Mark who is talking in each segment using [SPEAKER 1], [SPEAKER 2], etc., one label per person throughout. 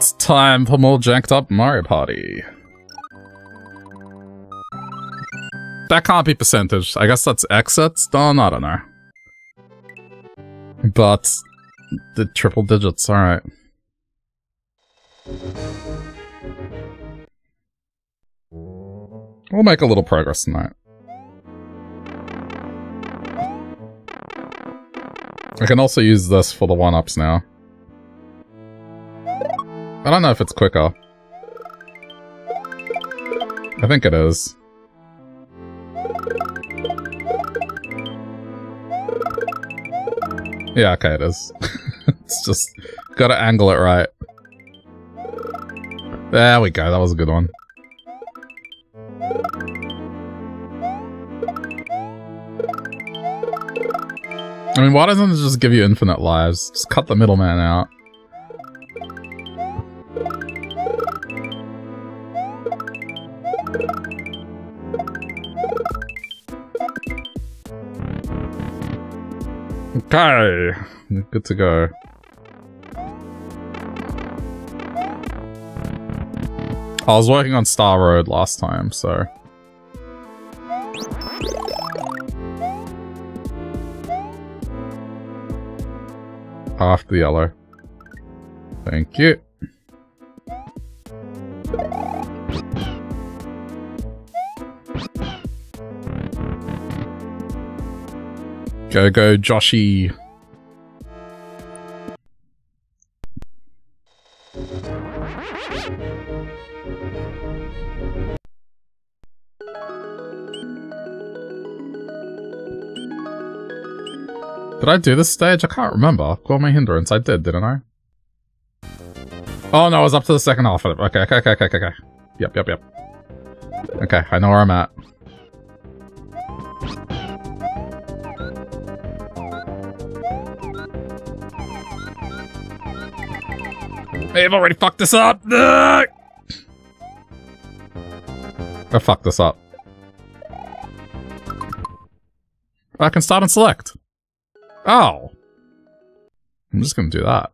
[SPEAKER 1] It's time for more jacked up Mario Party. That can't be percentage. I guess that's exits? Done? I don't know. But the triple digits, alright. We'll make a little progress tonight. I can also use this for the 1-ups now. I don't know if it's quicker. I think it is. Yeah, okay, it is. It's just gotta angle it right. There we go, that was a good one. I mean, why doesn't it just give you infinite lives? Just cut the middleman out. Okay, good to go. I was working on Star Road last time, so... After the yellow. Thank you. Go, go, Joshy. Did I do this stage? I can't remember. Gourmet Hindrance. I did, didn't I? Oh no, I was up to the second half of it. Okay. Yep. Okay, I know where I'm at. I've already fucked this up! I fucked this up. I can start and select. Oh. I'm just gonna do that.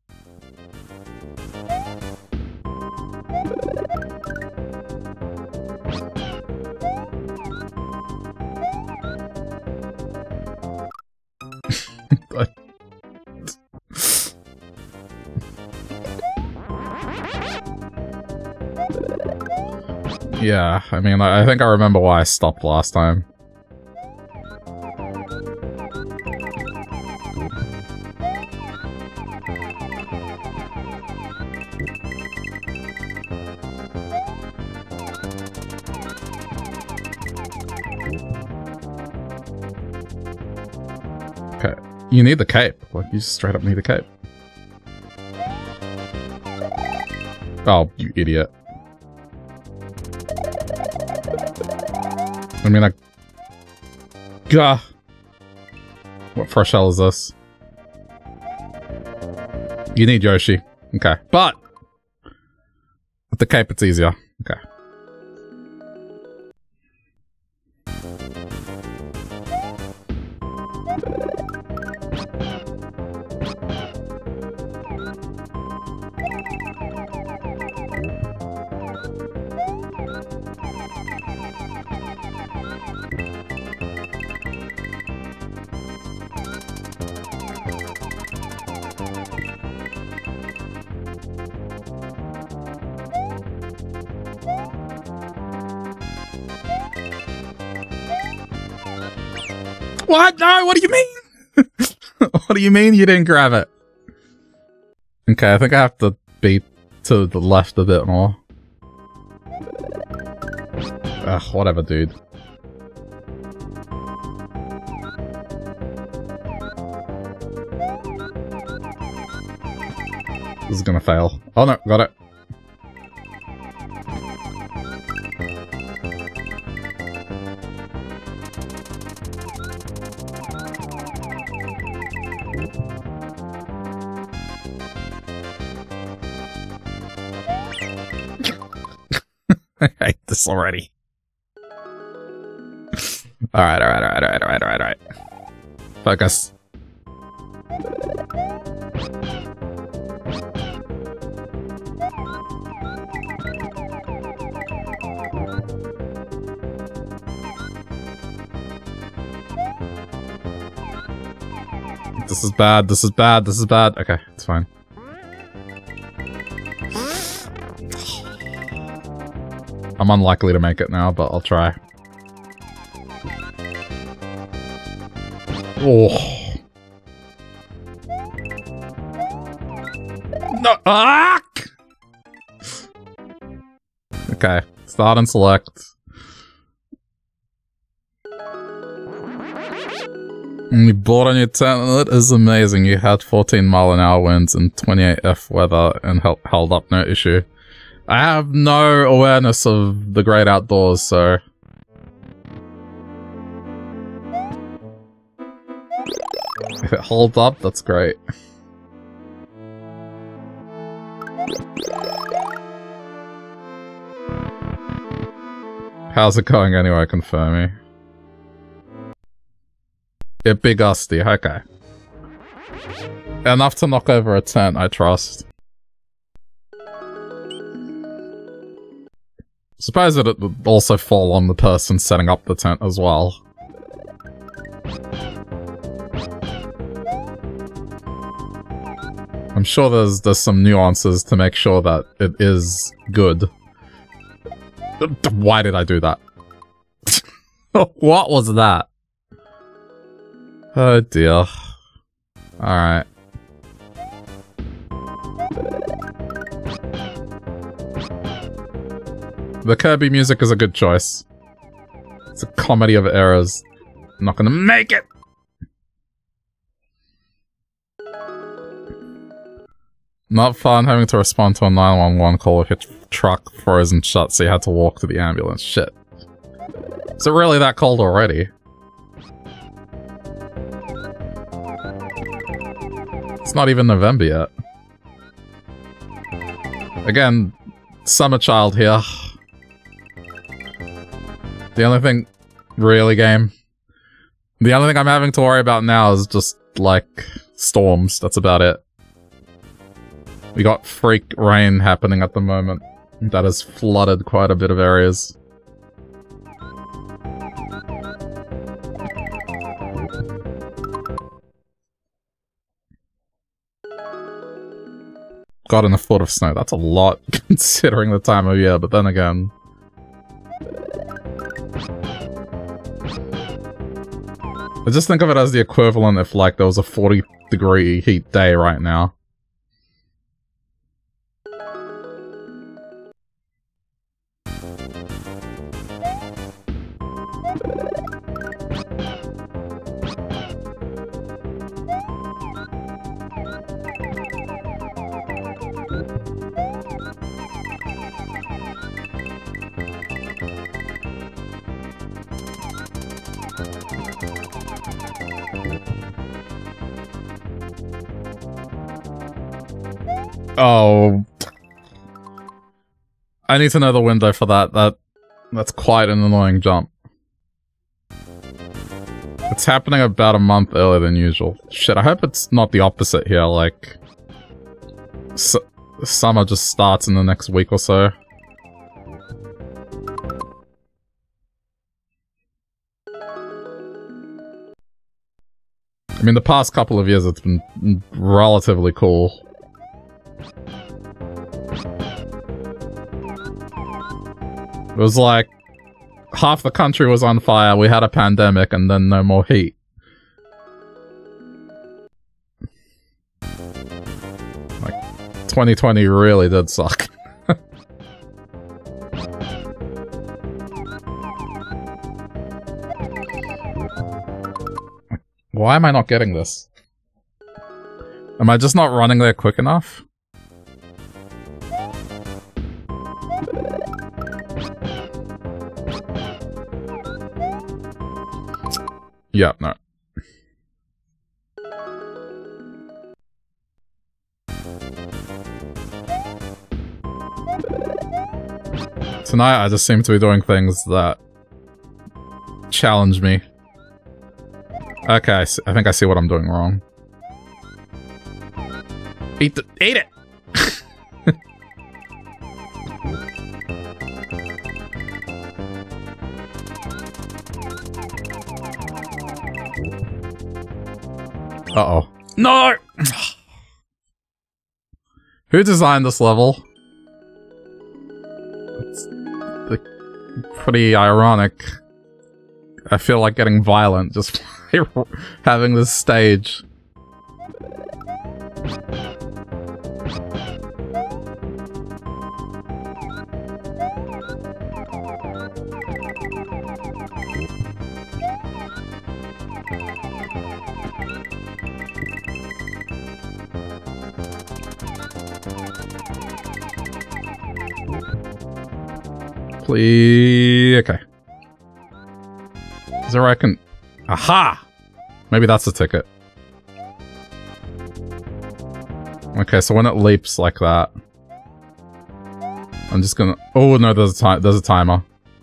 [SPEAKER 1] Yeah, I mean, I think I remember why I stopped last time. Okay, you need the cape. Like, you just straight up need a cape. Oh, you idiot. I mean, Gah! What fresh hell is this? You need Yoshi. Okay. But! With the cape, it's easier. Okay. What? No, what do you mean? What do you mean you didn't grab it? Okay, I think I have to be to the left a bit more. Ugh, whatever, dude. This is gonna fail. Oh no, got it. I hate this already. Alright. Focus. This is bad, this is bad, this is bad. Okay, it's fine. I'm unlikely to make it now, but I'll try. Oh. No. Ah! Okay. Start and select. You bought a new tent. That is amazing. You had 14-mile-an-hour winds and 28F weather and held up no issue. I have no awareness of the great outdoors, so... If it holds up, that's great. How's it going anyway, confirm me? It be gusty, okay. Enough to knock over a tent, I trust. Suppose that it would also fall on the person setting up the tent as well. I'm sure there's some nuances to make sure that it is good. Why did I do that? What was that? Oh dear. Alright. The Kirby music is a good choice. It's a comedy of errors. I'm not gonna make it! Not fun having to respond to a 911 call with your truck frozen shut, so you had to walk to the ambulance. Shit. Is it really that cold already? It's not even November yet. Again, summer child here. The only thing... Really, game? The only thing I'm having to worry about now is just, like, storms. That's about it. We got freak rain happening at the moment. That has flooded quite a bit of areas. Got in a foot of snow. That's a lot considering the time of year, but then again... I just think of it as the equivalent if, like, there was a 40-degree heat day right now. Oh. I need to know the window for that. That's quite an annoying jump. It's happening about a month earlier than usual. Shit, I hope it's not the opposite here, like... summer just starts in the next week or so. I mean, the past couple of years it's been relatively cool. It was like, half the country was on fire, we had a pandemic, and then no more heat. Like, 2020 really did suck. Why am I not getting this? Am I just not running there quick enough? Yeah, no. Tonight I just seem to be doing things that challenge me. Okay, I think I see what I'm doing wrong. Eat it! Uh-oh. No! Who designed this level? It's pretty ironic. I feel like getting violent just by having this stage. Please. Okay. Is there where I can... Aha! Maybe that's the ticket. Okay, so when it leaps like that... I'm just gonna... Oh, no, there's a timer.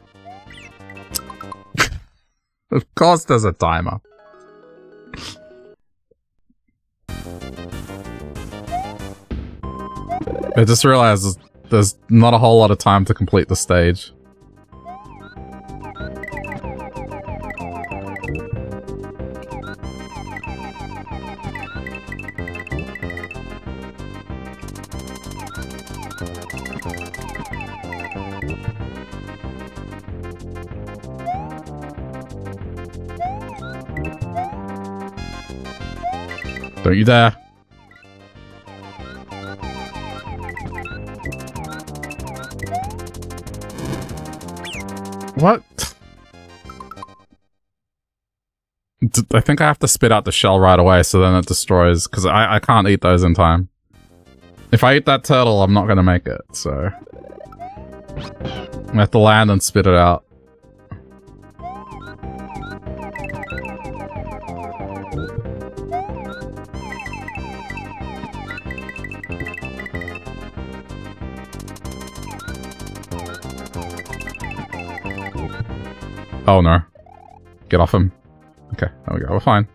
[SPEAKER 1] Of course there's a timer. I just realized there's not a whole lot of time to complete the stage. Don't you dare. What? I think I have to spit out the shell right away so then it destroys, because I can't eat those in time. If I eat that turtle, I'm not going to make it, so... I have to land and spit it out. Oh no. Get off him. Okay, there we go, we're fine.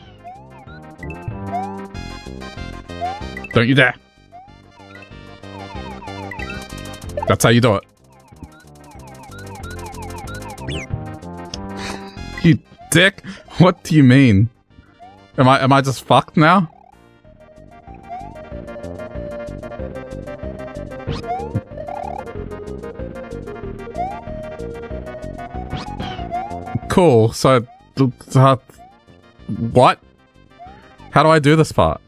[SPEAKER 1] Don't you dare! That's how you do it. You dick! What do you mean? Am I just fucked now? Cool, so... what? How do I do this part?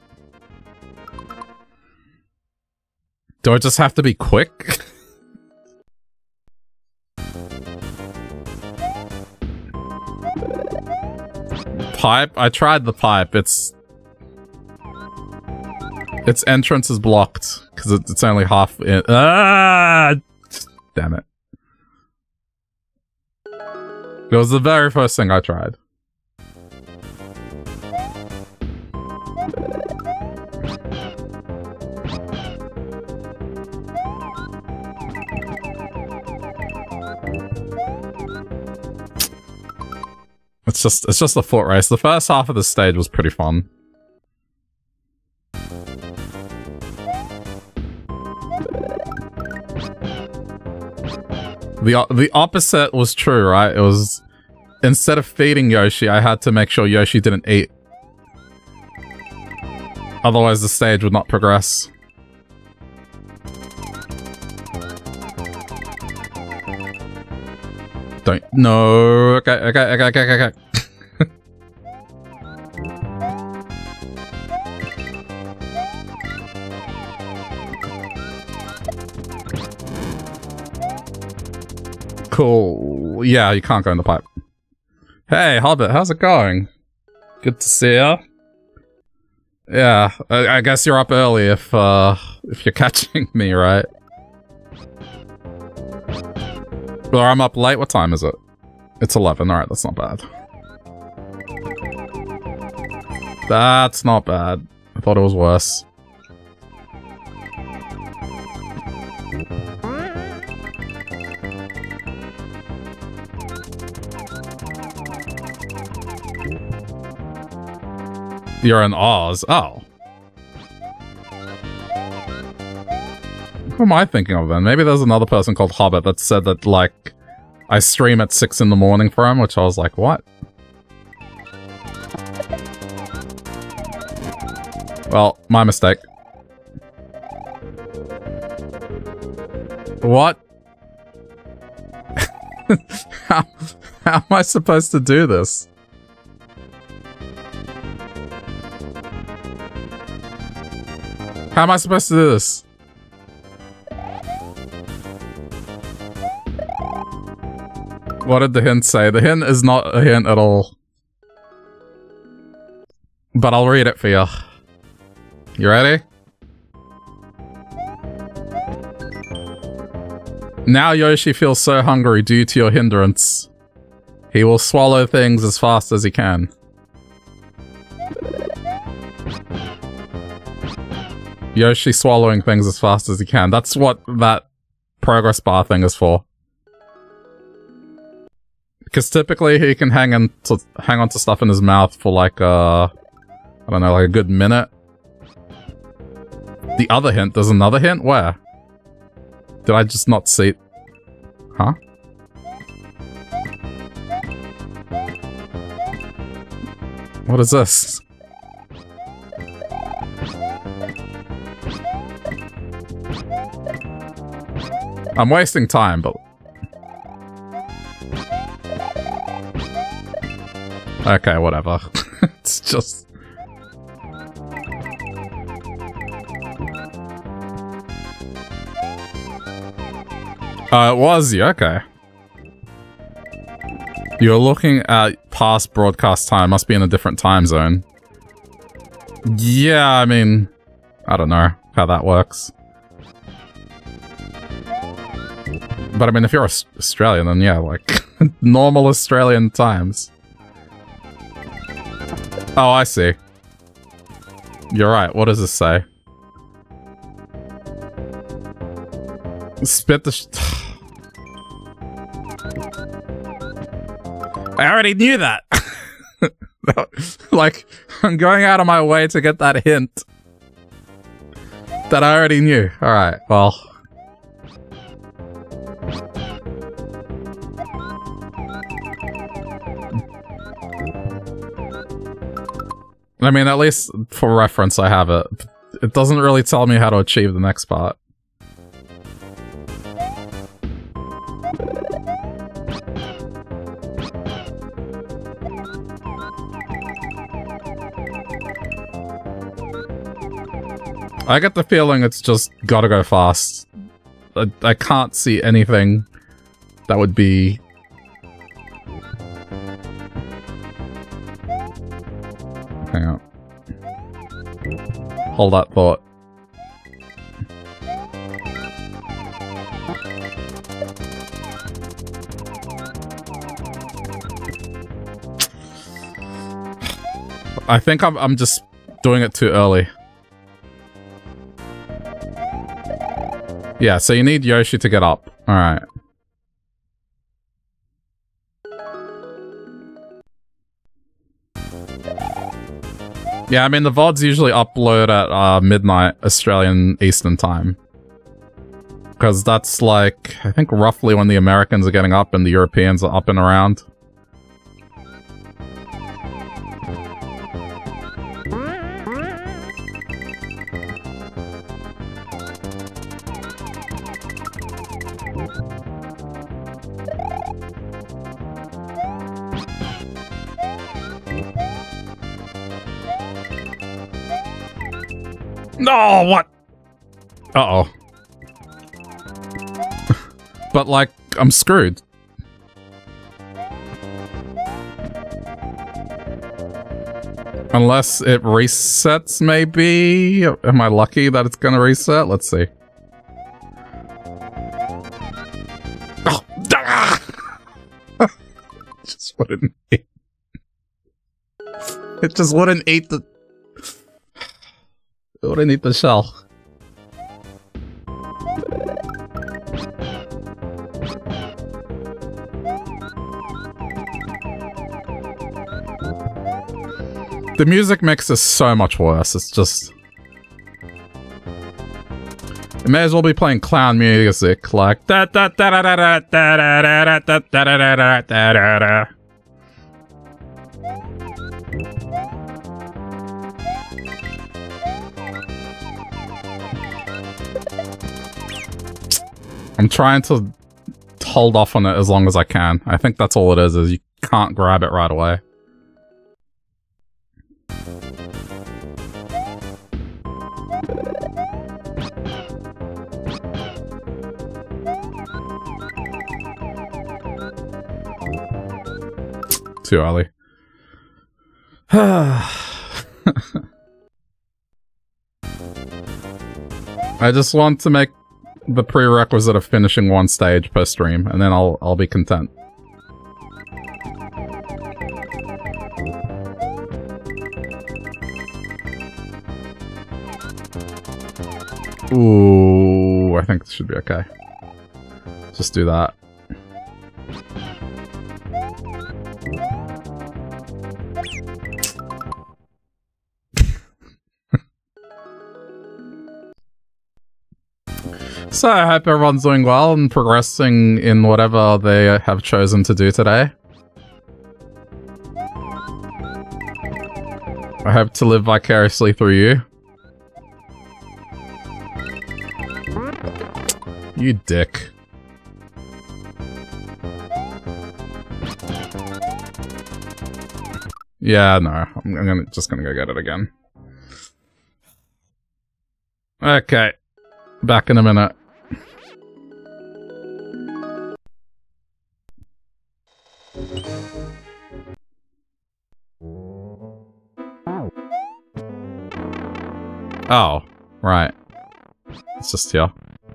[SPEAKER 1] Do I just have to be quick? Pipe? I tried the pipe, its entrance is blocked, because it's only half in- Ah! Damn it. It was the very first thing I tried. It's just a foot race. The first half of the stage was pretty fun. The opposite was true, right? It was, instead of feeding Yoshi, I had to make sure Yoshi didn't eat. Otherwise the stage would not progress. Don't, no, okay. Cool. Yeah, you can't go in the pipe. Hey, Hobbit, how's it going? Good to see ya. Yeah, I guess you're up early if you're catching me, right? Or I'm up late. What time is it? It's 11. Alright, that's not bad. That's not bad. I thought it was worse. You're in Oz. Oh. Who am I thinking of then? Maybe there's another person called Hobbit that said that, like, I stream at 6 in the morning for him, which I was like, what? Well, my mistake. What? how am I supposed to do this? How am I supposed to do this? What did the hint say? The hint is not a hint at all. But I'll read it for you. You ready? Now Yoshi feels so hungry due to your hindrance. He will swallow things as fast as he can. Yoshi swallowing things as fast as he can. That's what that progress bar thing is for. Because typically he can hang on to stuff in his mouth for like I don't know, like a good minute. The other hint, there's another hint? Where? Did I just not see it? Huh? What is this? I'm wasting time, but... Okay, whatever. It's just... it was you, okay. You're looking at past broadcast time, must be in a different time zone. Yeah, I mean... I don't know how that works. But I mean, if you're Australian, then yeah, like, normal Australian times. Oh, I see. You're right, what does this say? Spit the I already knew that! Like, I'm going out of my way to get that hint. That I already knew. Alright, well... I mean, at least for reference, I have it. It doesn't really tell me how to achieve the next part. I get the feeling it's just gotta go fast. I can't see anything that would be... Hang on. Hold that thought. I think I'm just doing it too early. Yeah, so you need Yoshi to get up. Alright. Yeah, I mean, the VODs usually upload at midnight Australian Eastern Time. Because that's like, I think roughly when the Americans are getting up and the Europeans are up and around. No, what? Uh-oh. But, like, I'm screwed. Unless it resets, maybe? Am I lucky that it's gonna reset? Let's see. Oh, just wouldn't eat. It just wouldn't eat the... It wouldn't eat the shell. The music mix is so much worse, it's just... It may as well be playing clown music, like... Da da da da da da da da da da da da da da da. I'm trying to hold off on it as long as I can. I think that's all it is you can't grab it right away. Too early. I just want to make the prerequisite of finishing one stage per stream, and then I'll be content. Ooh, I think this should be okay. Just do that. So I hope everyone's doing well and progressing in whatever they have chosen to do today. I hope to live vicariously through you. You dick. Yeah, no. I'm just gonna go get it again. Okay. Back in a minute. Oh, right. It's just here.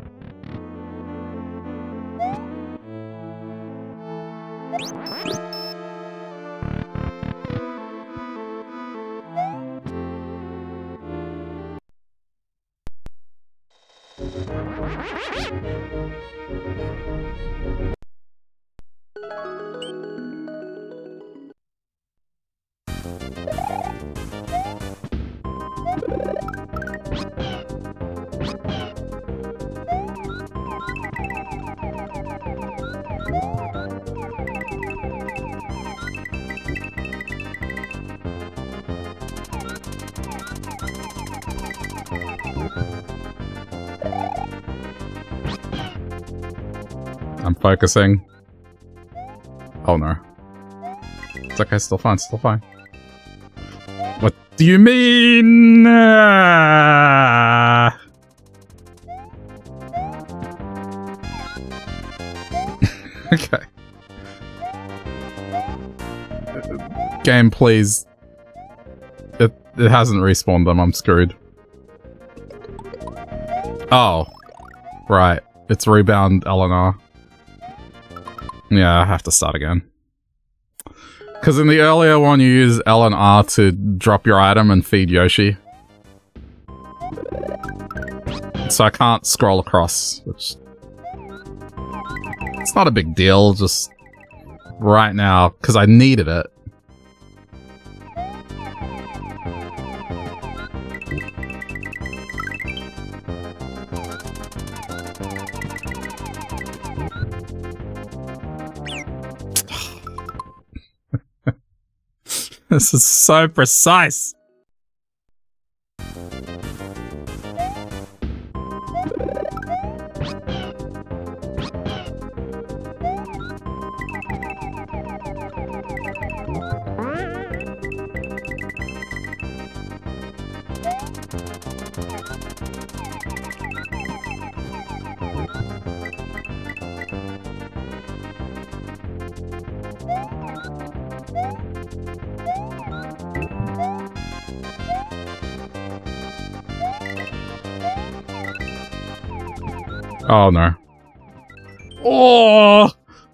[SPEAKER 1] I'm focusing. Oh no. It's okay, still fine, still fine. What do you mean? Okay. Game, please. It hasn't respawned them, I'm screwed. Oh. Right. It's rebound LNR. Yeah, I have to start again. Because in the earlier one, you use L and R to drop your item and feed Yoshi. So I can't scroll across, which... It's not a big deal, just... Right now, because I needed it. This is so precise. Oh no. Oh!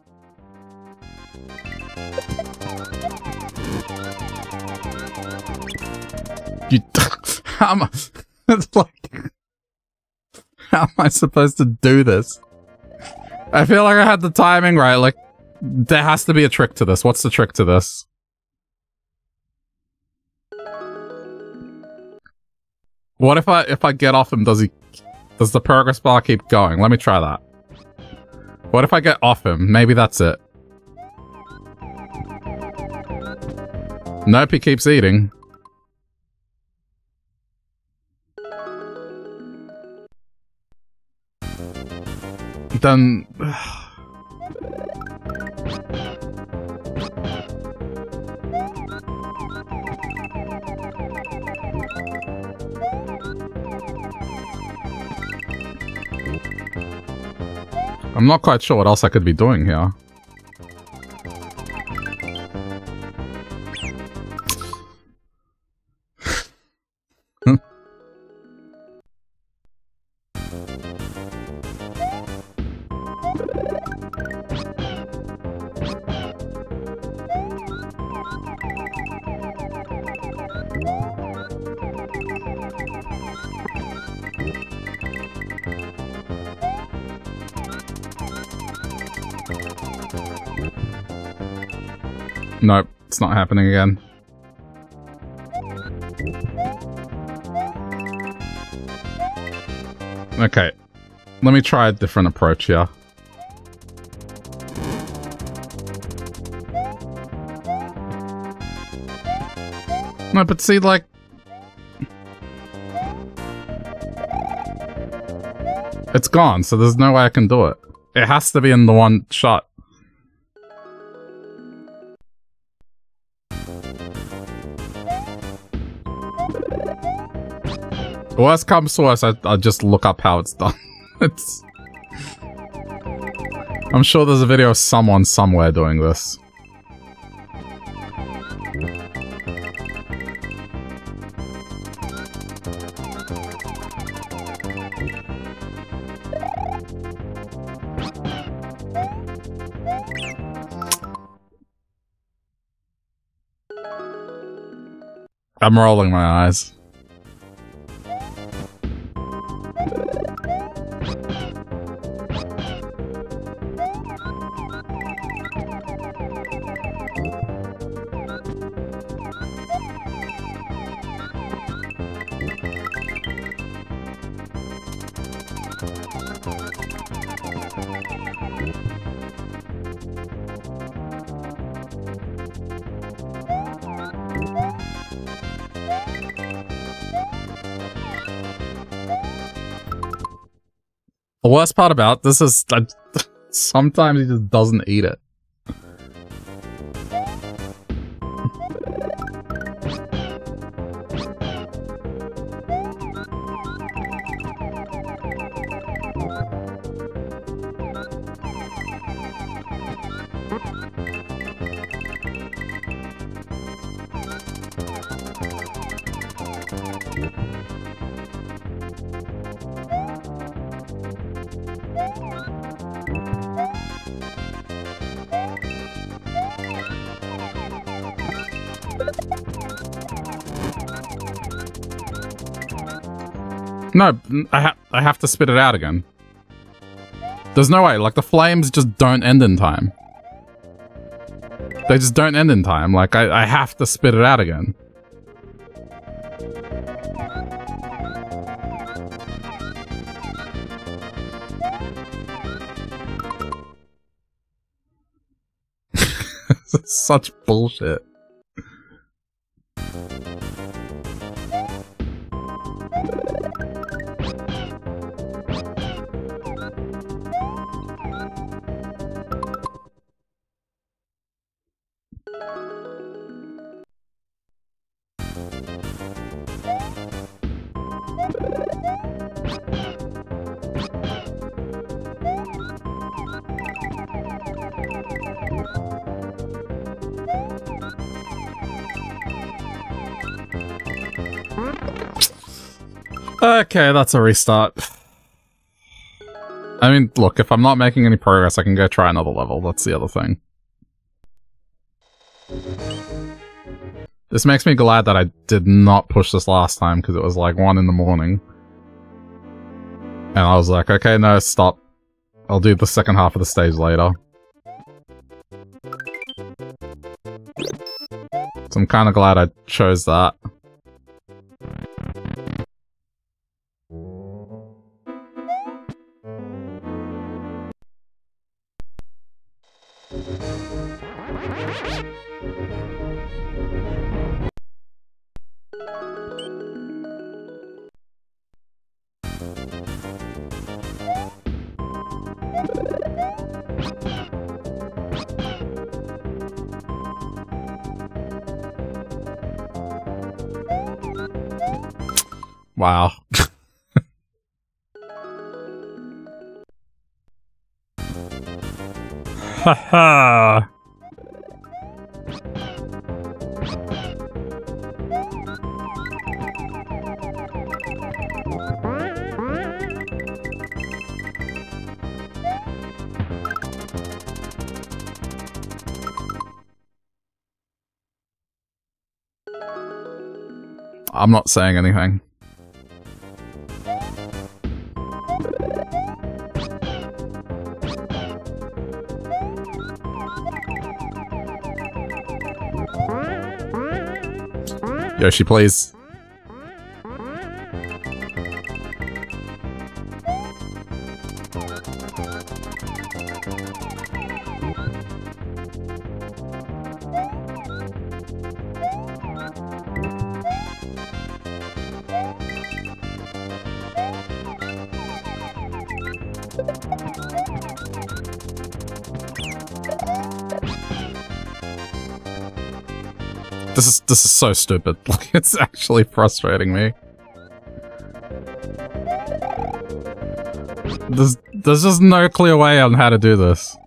[SPEAKER 1] You... How am I... It's like... How am I supposed to do this? I feel like I had the timing right, like... There has to be a trick to this. What's the trick to this? What if I get off him, does the progress bar keep going? Let me try that. What if I get off him? Maybe that's it. Nope, he keeps eating. Then... I'm not quite sure what else I could be doing here. Nope, it's not happening again. Okay, let me try a different approach here. No, but see, like... It's gone, so there's no way I can do it. It has to be in the one shot. Worst comes to worst, I'll just look up how it's done. It's... I'm sure there's a video of someone somewhere doing this. I'm rolling my eyes. The worst part about this is sometimes he just doesn't eat it. No, I have to spit it out again. There's no way, like, the flames just don't end in time. They just don't end in time, like, I have to spit it out again. Such bullshit. Okay, that's a restart. I mean, look, if I'm not making any progress, I can go try another level. That's the other thing. This makes me glad that I did not push this last time, because it was like 1 in the morning. And I was like, okay, no, stop. I'll do the second half of the stage later. So I'm kind of glad I chose that. Wow. Haha. I'm not saying anything. Yoshi, please. This is so stupid. Like, it's actually frustrating me. There's just no clear way on how to do this.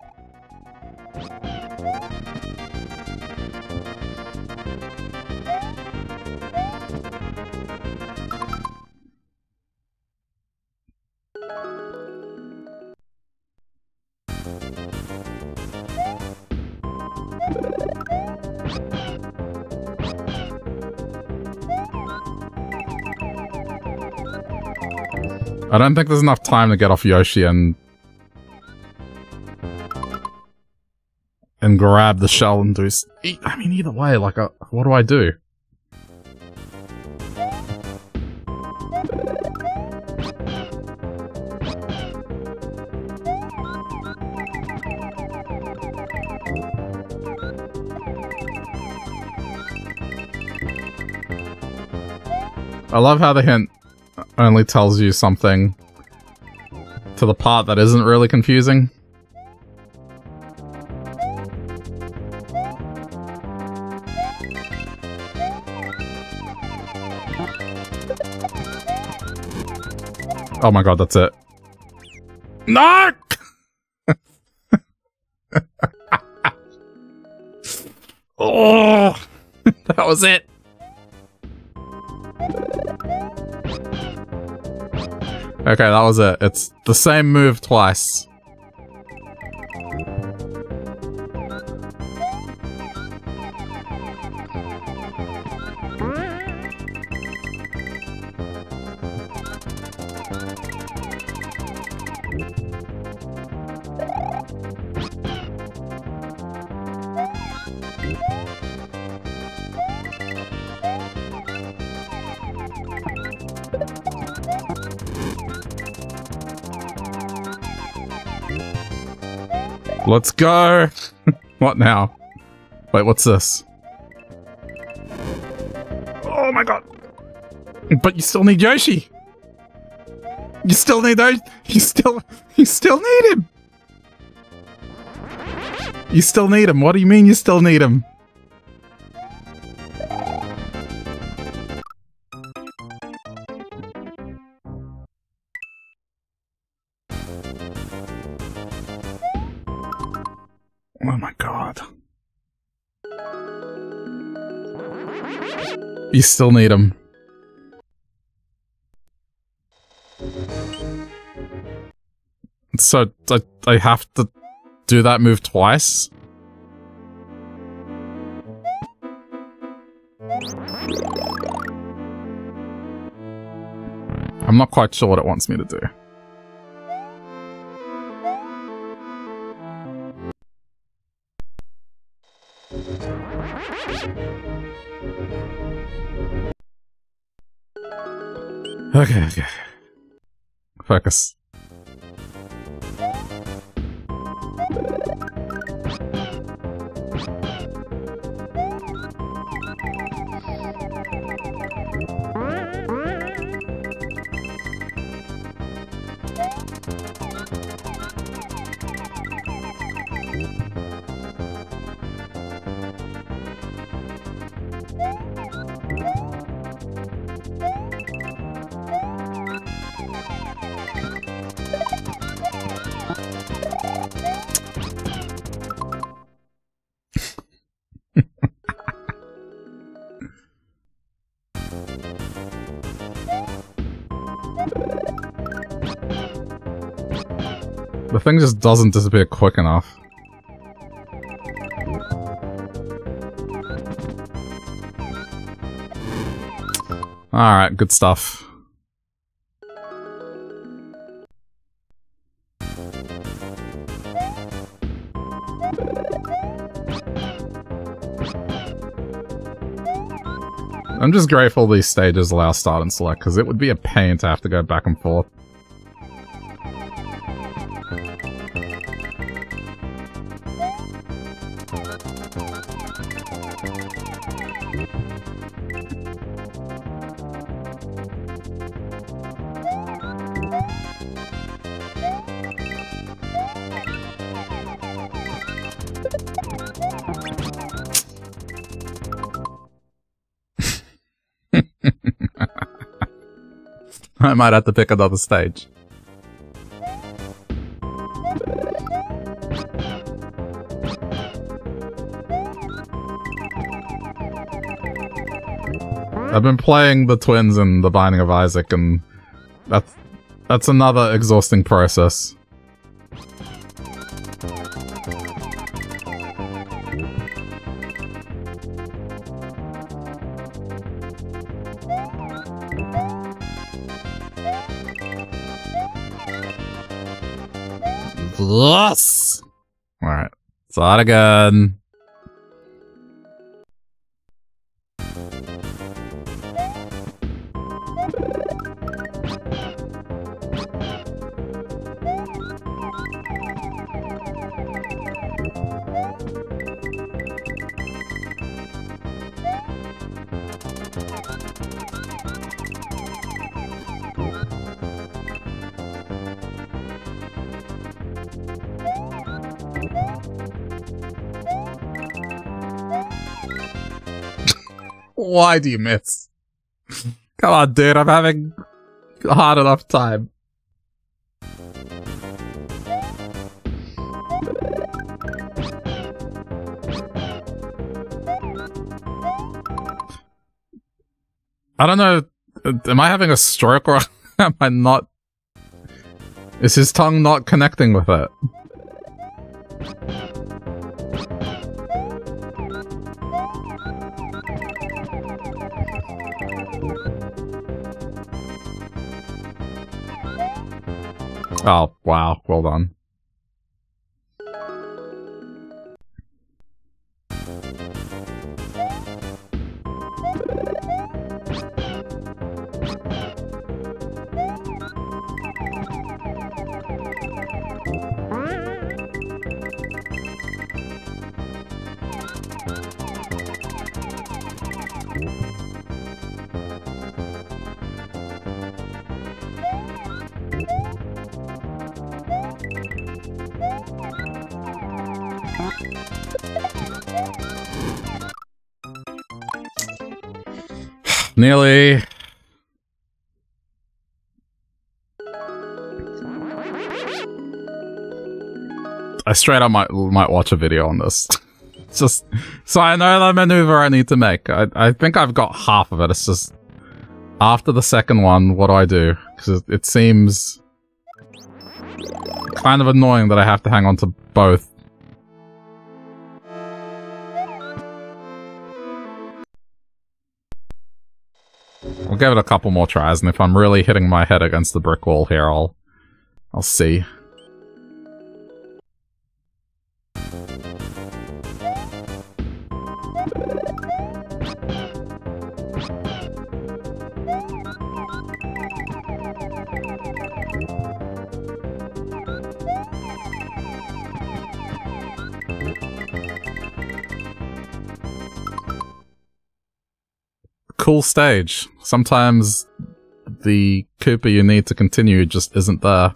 [SPEAKER 1] I don't think there's enough time to get off Yoshi and grab the shell and do... I mean, either way, like, what do I do? I love how the hint only tells you something to the part that isn't really confusing. Oh my god, that's it. No! Oh, that was it. Okay, that was it. It's the same move twice. Let's go! What now? Wait, what's this? Oh my god! But you still need Yoshi! You still need those. You still need him. You still need him. What do you mean you still need him? Oh my god. You still need him. So, I have to do that move twice? I'm not quite sure what it wants me to do. Okay, okay. Focus. The thing just doesn't disappear quick enough. Alright, good stuff. I'm just grateful these stages allow start and select, because it would be a pain to have to go back and forth. I might have to pick another stage. I've been playing the twins in The Binding of Isaac, and that's another exhausting process. Yes! Alright, start again. Why do you miss? Come on, dude, I'm having a hard enough time. I don't know, am I having a stroke or am I not? Is his tongue not connecting with it? Oh, wow. Well done. Nearly. I straight up might watch a video on this. Just so I know the maneuver I need to make. I think I've got half of it. It's just after the second one, what do I do? Because it seems kind of annoying that I have to hang on to both. I'll give it a couple more tries, and if I'm really hitting my head against the brick wall here, I'll see. Cool stage. Sometimes the Koopa you need to continue just isn't there.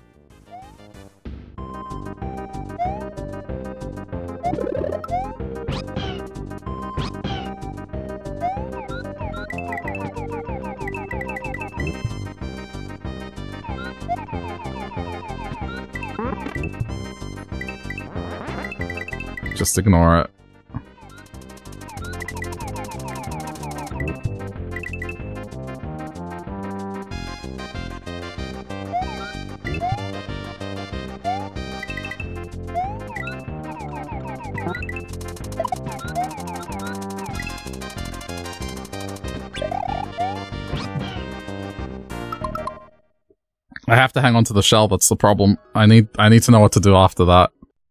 [SPEAKER 1] Just ignore it. I have to hang on to the shell, that's the problem. I need to know what to do after that.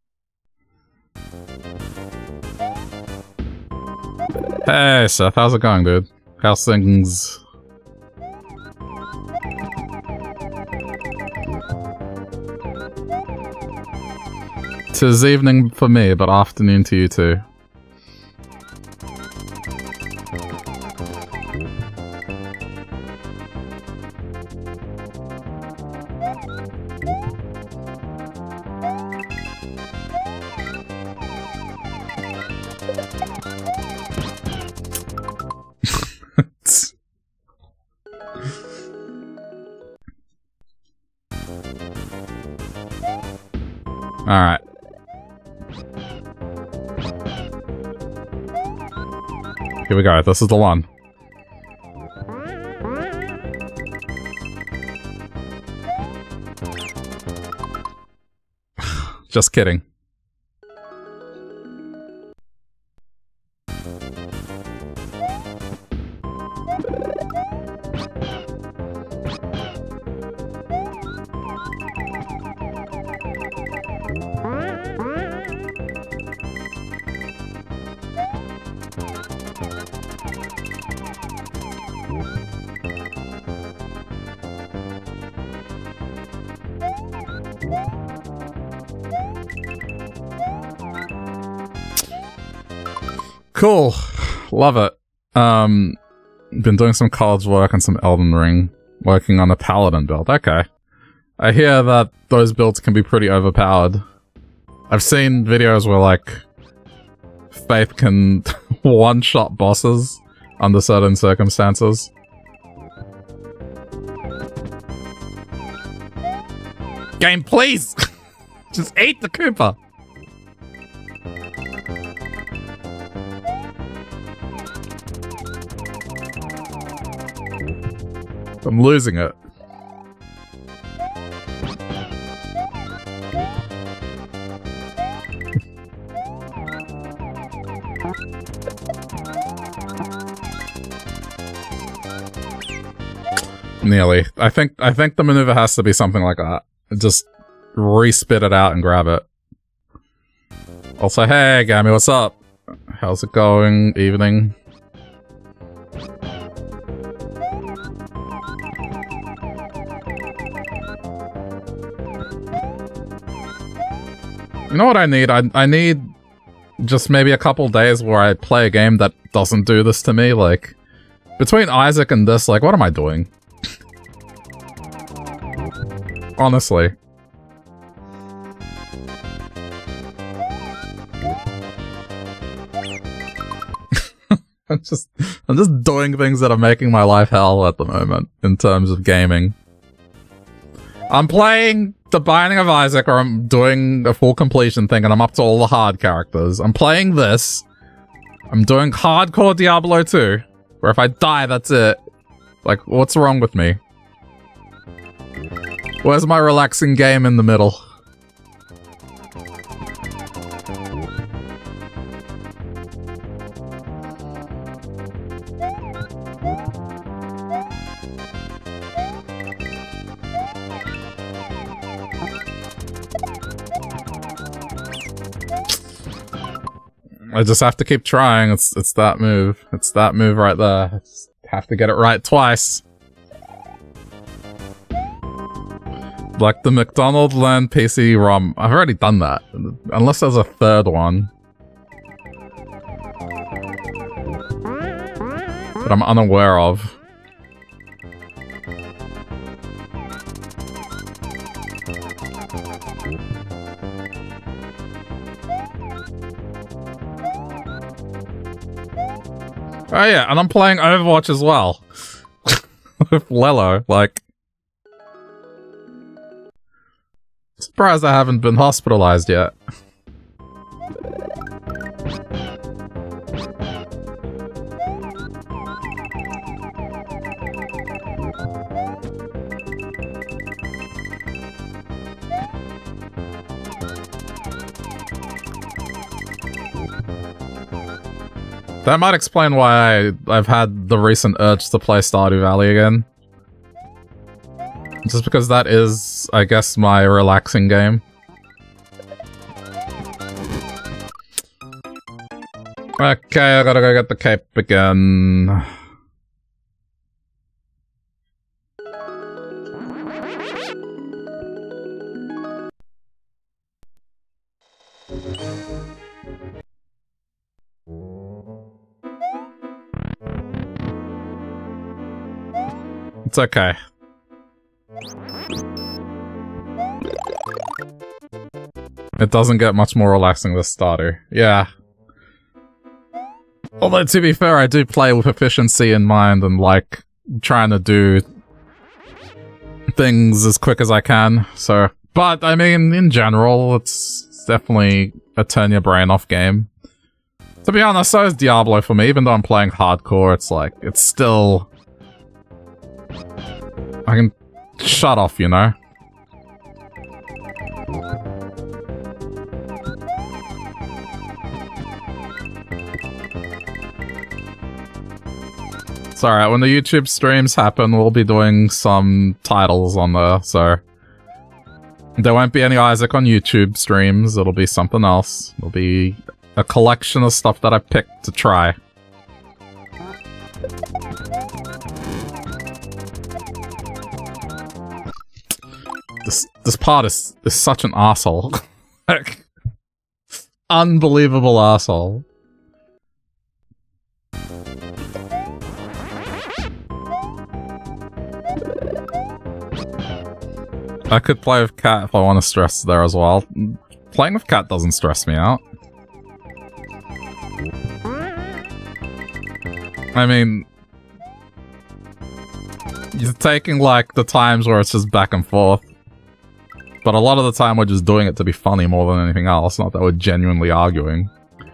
[SPEAKER 1] Hey, Seth, how's it going, dude? How's things? Tis evening for me, but afternoon to you too. Alright. Here we go, this is the one. Just kidding. Cool. Love it. Been doing some college work and some Elden Ring. Working on a paladin build. Okay. I hear that those builds can be pretty overpowered. I've seen videos where, like, Faith can one-shot bosses under certain circumstances. Game, please! Just eat the Koopa! I'm losing it. Nearly. I think the maneuver has to be something like that. Just re-spit it out and grab it. Also, hey, Gammy, what's up? How's it going? Evening. You know what I need? I need just maybe a couple days where I play a game that doesn't do this to me. Like, between Isaac and this, like, what am I doing? Honestly. I'm just doing things that are making my life hell at the moment in terms of gaming. I'm playing The Binding of Isaac, or I'm doing a full completion thing and I'm up to all the hard characters. I'm playing this. I'm doing hardcore Diablo 2, where if I die, that's it. Like, what's wrong with me? Where's my relaxing game in the middle? I just have to keep trying. It's that move. It's that move right there. I just have to get it right twice. Like the McDonald's Land PC ROM. I've already done that. Unless there's a third one. That I'm unaware of. Oh yeah, and I'm playing Overwatch as well. With Lelo, like... Surprised I haven't been hospitalized yet. That might explain why I've had the recent urge to play Stardew Valley again. Just because that is, I guess, my relaxing game. Okay, I gotta go get the cape again. It's okay. It doesn't get much more relaxing this starter. Yeah. Although, to be fair, I do play with efficiency in mind and, like, trying to do things as quick as I can, so... But, I mean, in general, it's definitely a turn-your-brain-off game. To be honest, so is Diablo for me. Even though I'm playing hardcore, it's like, it's still... I can shut off, you know? It's alright, when the YouTube streams happen, we'll be doing some titles on there, so... There won't be any Isaac on YouTube streams, it'll be something else. It'll be a collection of stuff that I picked to try. This part is such an asshole. Like, unbelievable asshole. I could play with Cat if I want to stress there as well. Playing with Cat doesn't stress me out. I mean... You're taking, like, the times where it's just back and forth. But a lot of the time we're just doing it to be funny more than anything else, not that we're genuinely arguing.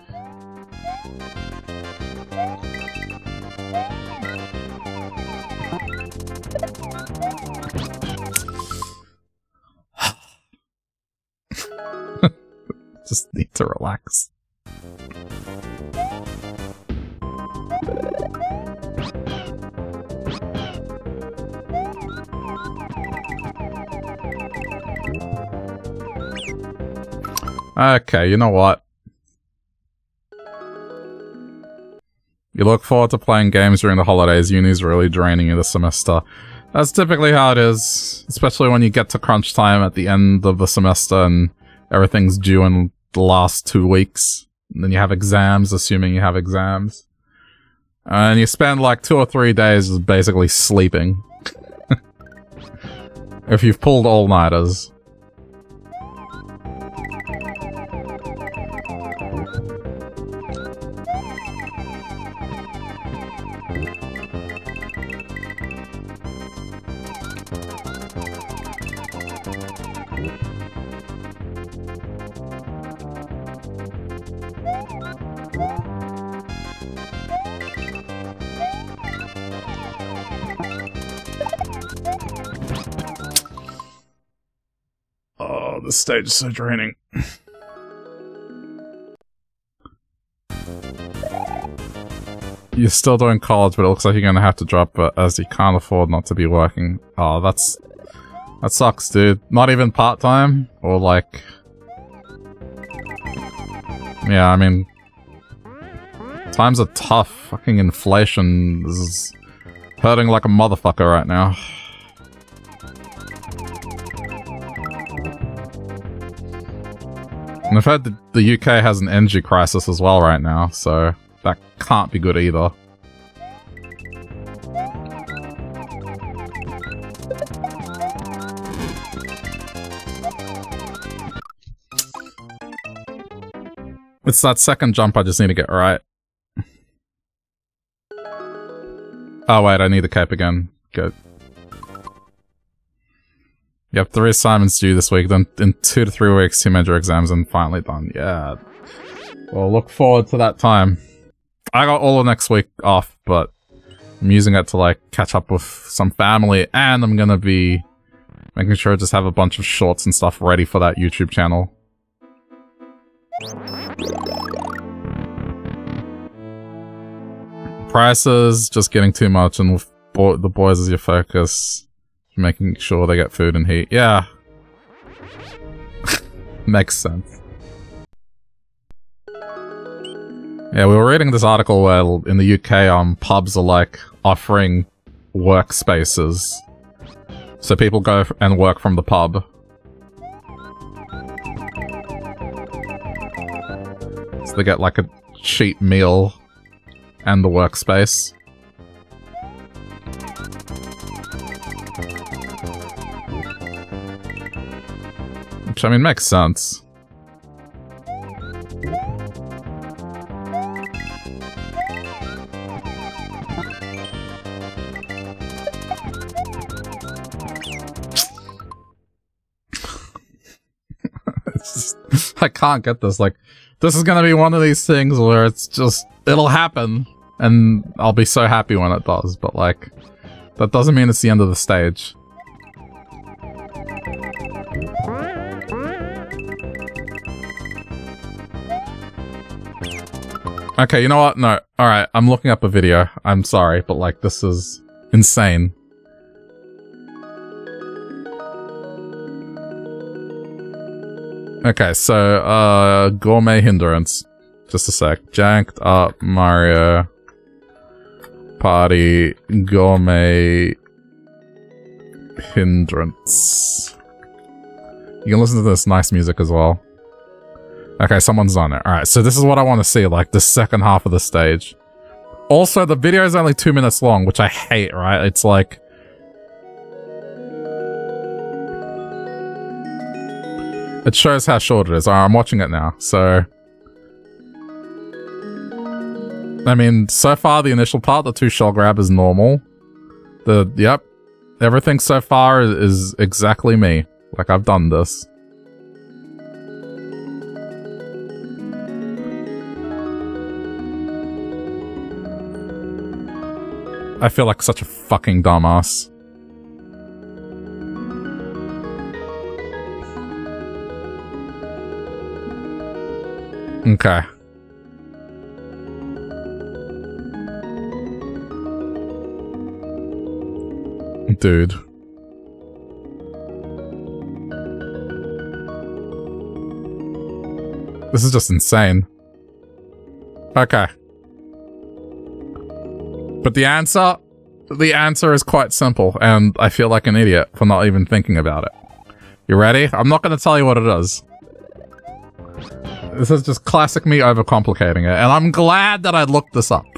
[SPEAKER 1] Just need to relax. Okay, you know what? You look forward to playing games during the holidays, uni's really draining you this semester. That's typically how it is, especially when you get to crunch time at the end of the semester and everything's due in the last 2 weeks. And then you have exams, assuming you have exams. And you spend like 2 or 3 days just basically sleeping. If you've pulled all-nighters. This stage is so draining. You're still doing college, but it looks like you're gonna have to drop it as you can't afford not to be working. Oh, that sucks, dude. Not even part-time? Or like... Yeah, I mean... Times are tough. Fucking inflation is hurting like a motherfucker right now. And I've heard the UK has an energy crisis as well right now, so that can't be good either. It's that second jump I just need to get right. Oh wait, I need the cape again. Good. You have 3 assignments due this week, then in 2 to 3 weeks, 2 major exams, and finally done. Yeah. Well, look forward to that time. I got all of next week off, but I'm using it to, like, catch up with some family, and I'm gonna be making sure I just have a bunch of shorts and stuff ready for that YouTube channel. Prices, just getting too much, and with the boys as your focus. making sure they get food and heat. Yeah. Makes sense. Yeah, we were reading this article where in the UK, pubs are like offering workspaces. So people go and work from the pub. So they get like a cheap meal and the workspace. Which, I mean, makes sense. I can't get this. Like, this is gonna be one of these things where it's just, it'll happen, and I'll be so happy when it does, but like, that doesn't mean it's the end of the stage. Okay, you know what? No. Alright, I'm looking up a video. I'm sorry, but like, this is insane. Okay, so, gourmet hindrance. Just a sec. Janked up Mario Party gourmet hindrance. You can listen to this nice music as well. Okay, someone's on it. Alright, so this is what I want to see, like, the second half of the stage. Also, the video is only 2 minutes long, which I hate, right? It's like... it shows how short it is. Alright, I'm watching it now, so... I mean, so far, the initial part, the 2 shell grab is normal. Yep. Everything so far is exactly me. Like, I've done this. I feel like such a fucking dumbass. Okay. Dude. This is just insane. Okay. But the answer is quite simple, and I feel like an idiot for not even thinking about it. You ready? I'm not going to tell you what it is. This is just classic me overcomplicating it, and I'm glad that I looked this up.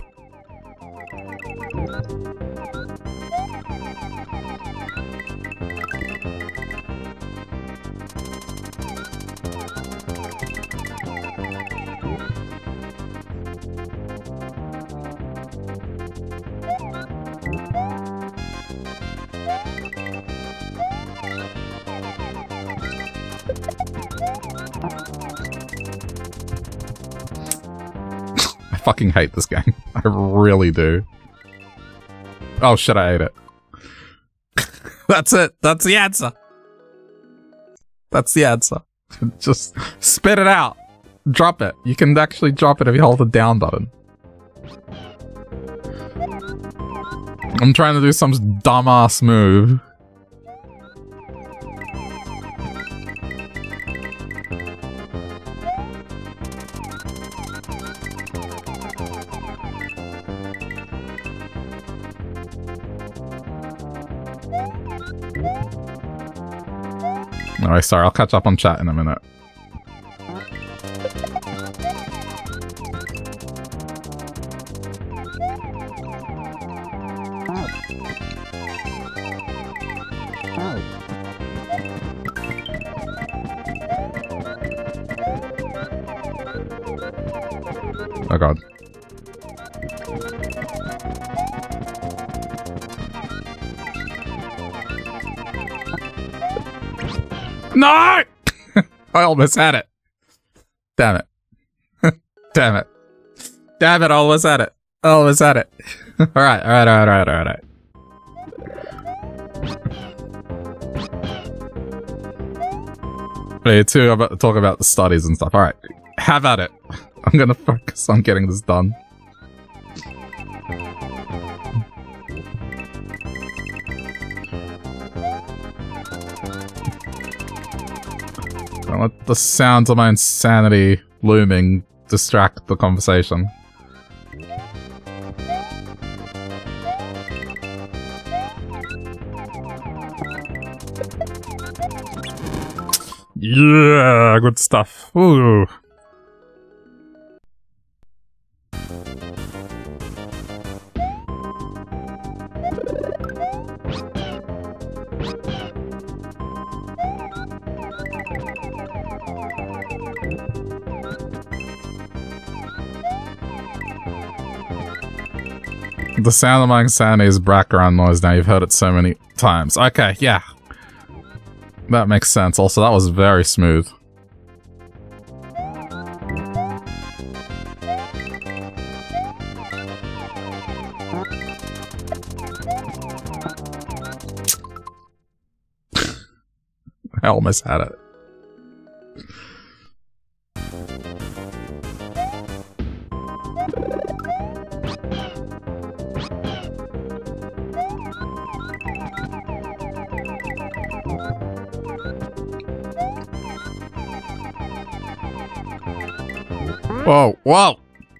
[SPEAKER 1] I fucking hate this game. I really do. Oh shit, I ate it. That's it. That's the answer. That's the answer. Just spit it out. Drop it. You can actually drop it if you hold the down button. I'm trying to do some dumbass move. Alright, sorry, I'll catch up on chat in a minute. Oh god. No! I almost had it. Damn it. Damn it. Damn it, I almost had it. I almost had it. Alright. Hey, too, I'm about to talk about the studies and stuff. Alright, have at it. I'm gonna focus on getting this done. Don't let the sounds of my insanity looming distract the conversation. Yeah, good stuff. Ooh. The sound of my insanity is background noise now. You've heard it so many times. Okay, yeah. That makes sense. Also, that was very smooth. I almost had it. Whoa, whoa!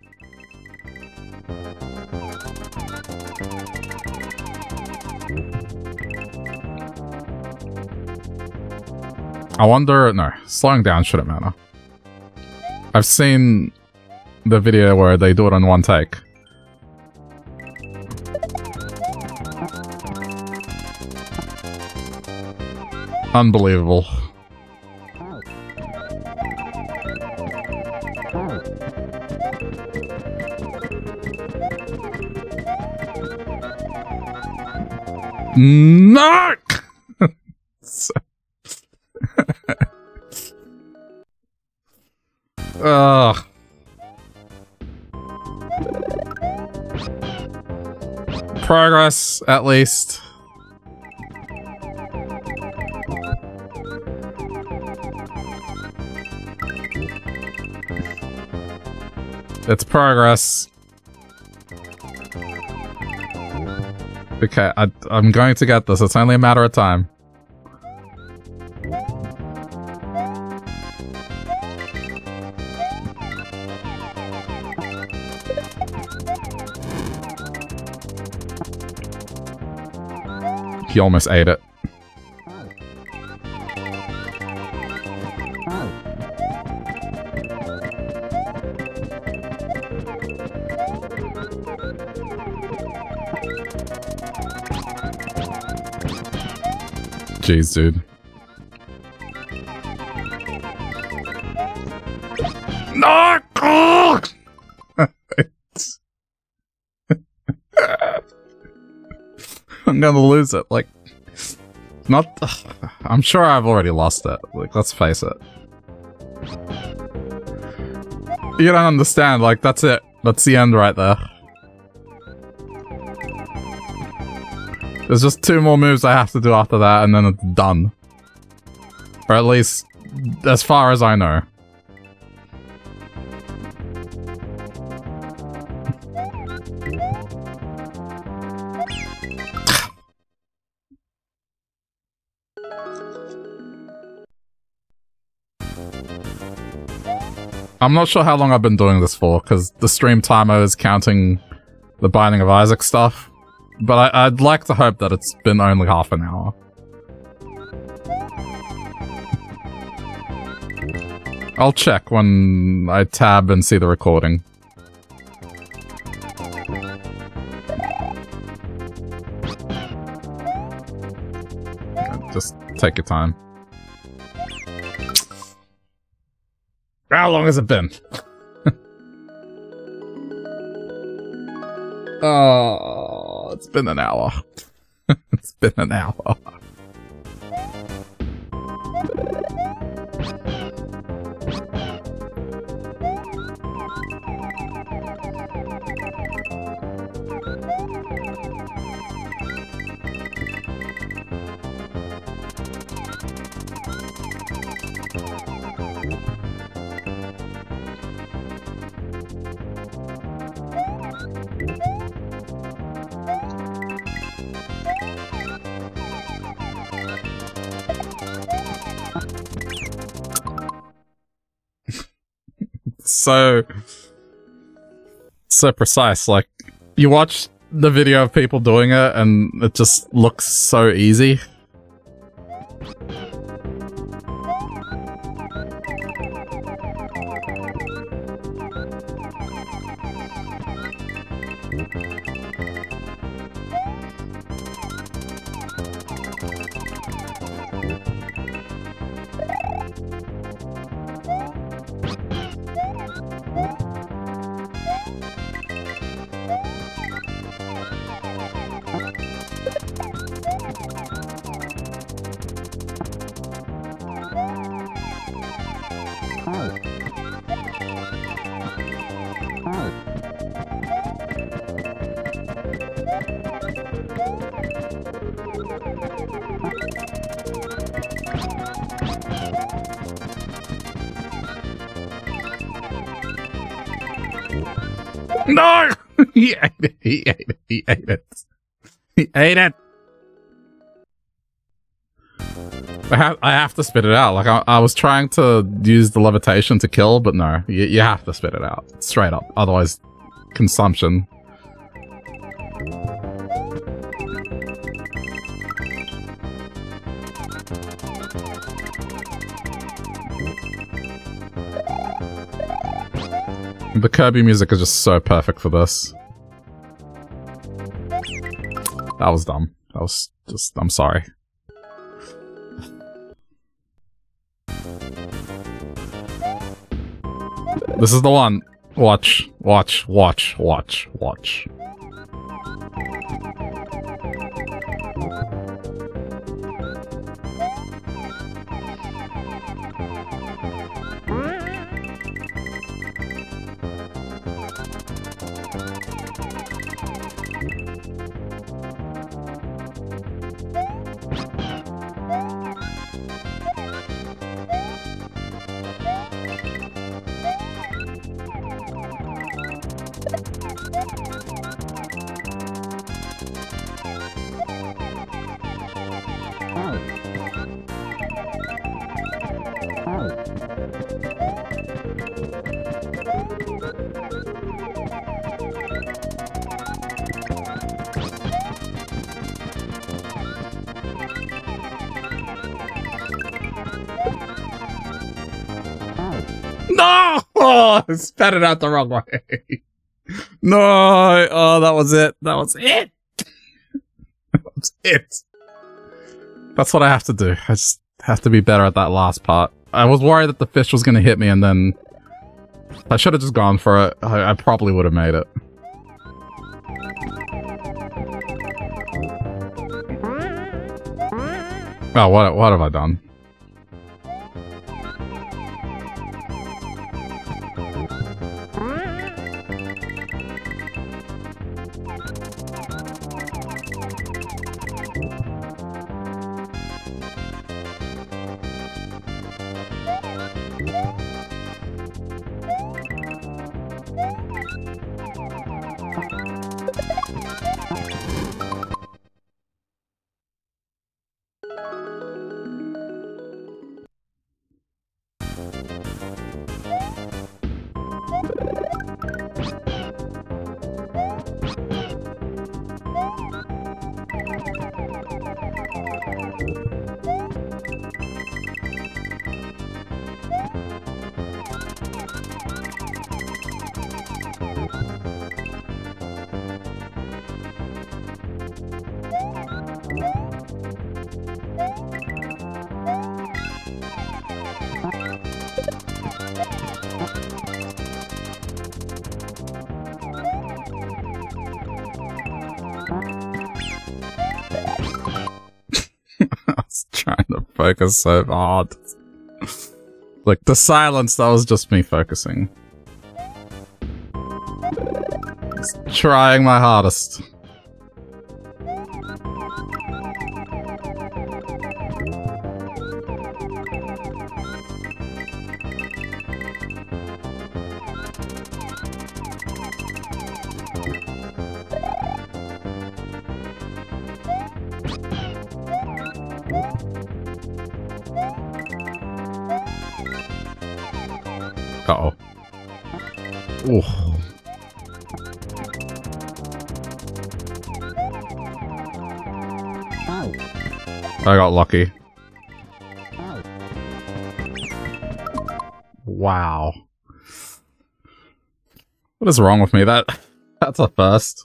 [SPEAKER 1] I wonder... No, slowing down shouldn't matter. I've seen the video where they do it in one take. Unbelievable. No! Ugh. Progress, at least. It's progress. Okay, I'm going to get this. It's only a matter of time. He almost ate it. Jeez, dude. No! I'm gonna lose it. Like, not. I'm sure I've already lost it. Like, let's face it. You don't understand. Like, that's it. That's the end right there. There's just 2 more moves I have to do after that, and then it's done. Or at least, as far as I know. I'm not sure how long I've been doing this for, because the stream timer is counting the Binding of Isaac stuff. But I'd like to hope that it's been only half an hour. I'll check when I tab and see the recording. Just take your time. How long has it been? Oh, it's been an hour. It's been an hour. so precise. Like, you watch the video of people doing it and it just looks so easy. No! He ate it. He ate it. He ate it. He ate it. I have to spit it out. Like, I was trying to use the levitation to kill, but no. You have to spit it out. Straight up. Otherwise, consumption. The Kirby music is just so perfect for this. That was dumb. That was just... I'm sorry. This is the one. Watch, watch, watch, watch, watch. No! Oh, I spat it out the wrong way. No! Oh, that was it. That was it! That was it. That's what I have to do. I just have to be better at that last part. I was worried that the fish was going to hit me, and then I should have just gone for it. I probably would have made it. Oh, what have I done? Focus so hard. Like, the silence, that was just me focusing. Just trying my hardest. Uh-oh. Ooh. I got lucky. Wow. What is wrong with me? That's a first.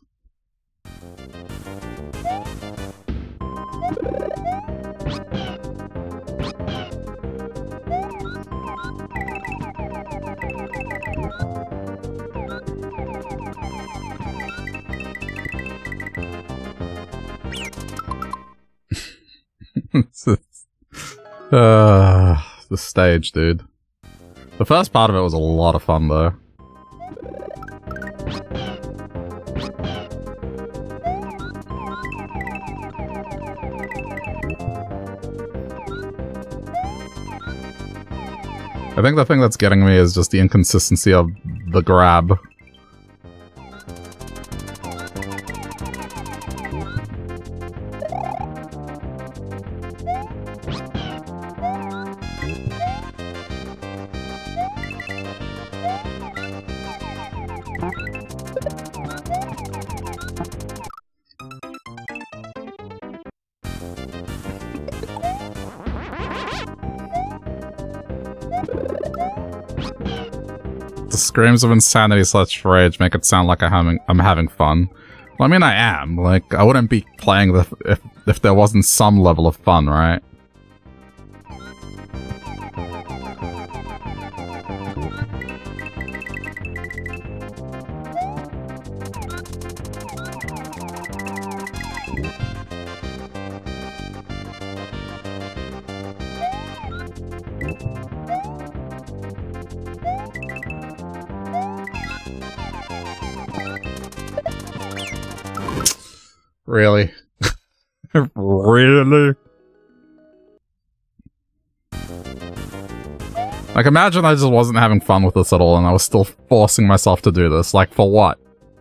[SPEAKER 1] The stage, dude. The first part of it was a lot of fun, though. I think the thing that's getting me is just the inconsistency of the grab. Screams of insanity / rage make it sound like I'm having fun. Well, I mean, I am. Like, I wouldn't be playing if there wasn't some level of fun, right? Really? Really? Like, imagine I just wasn't having fun with this at all and I was still forcing myself to do this. Like, for what?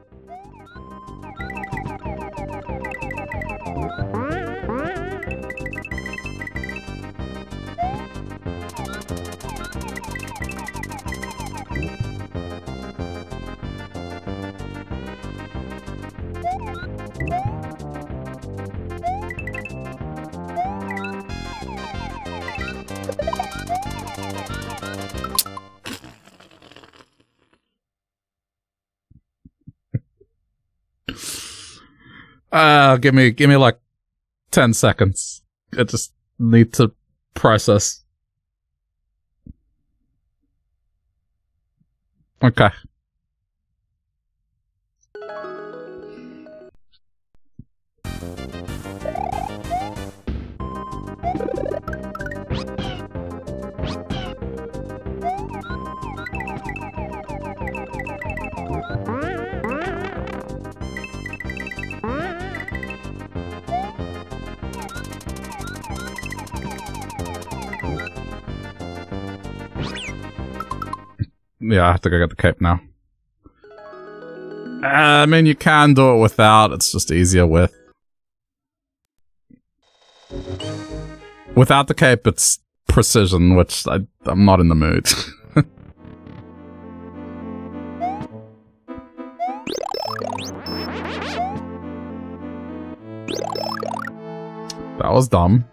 [SPEAKER 1] Give me like 10 seconds. I just need to process. Okay. Yeah, I have to go get the cape now. I mean, you can do it without, it's just easier with. Without the cape, it's precision, which I'm not in the mood. That was dumb.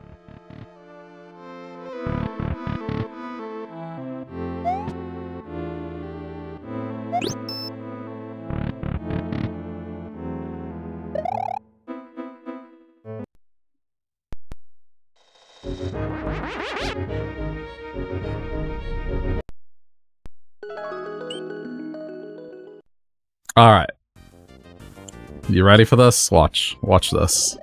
[SPEAKER 1] Alright. You ready for this? Watch this.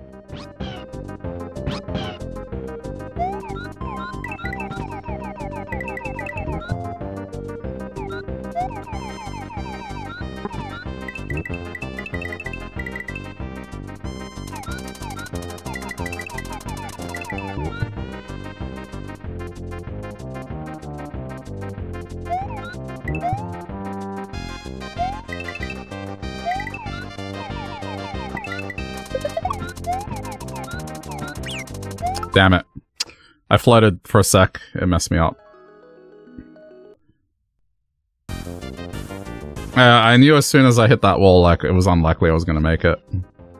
[SPEAKER 1] Damn it. I floated for a sec. It messed me up. I knew as soon as I hit that wall, like, it was unlikely I was gonna make it.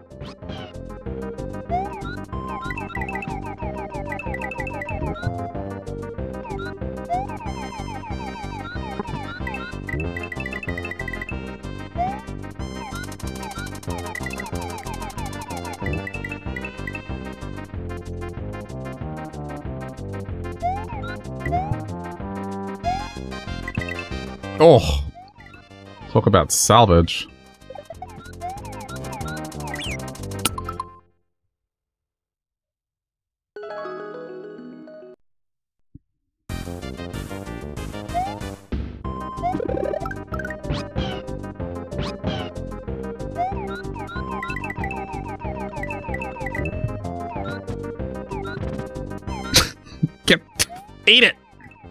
[SPEAKER 1] Oh, talk about salvage. Eat it!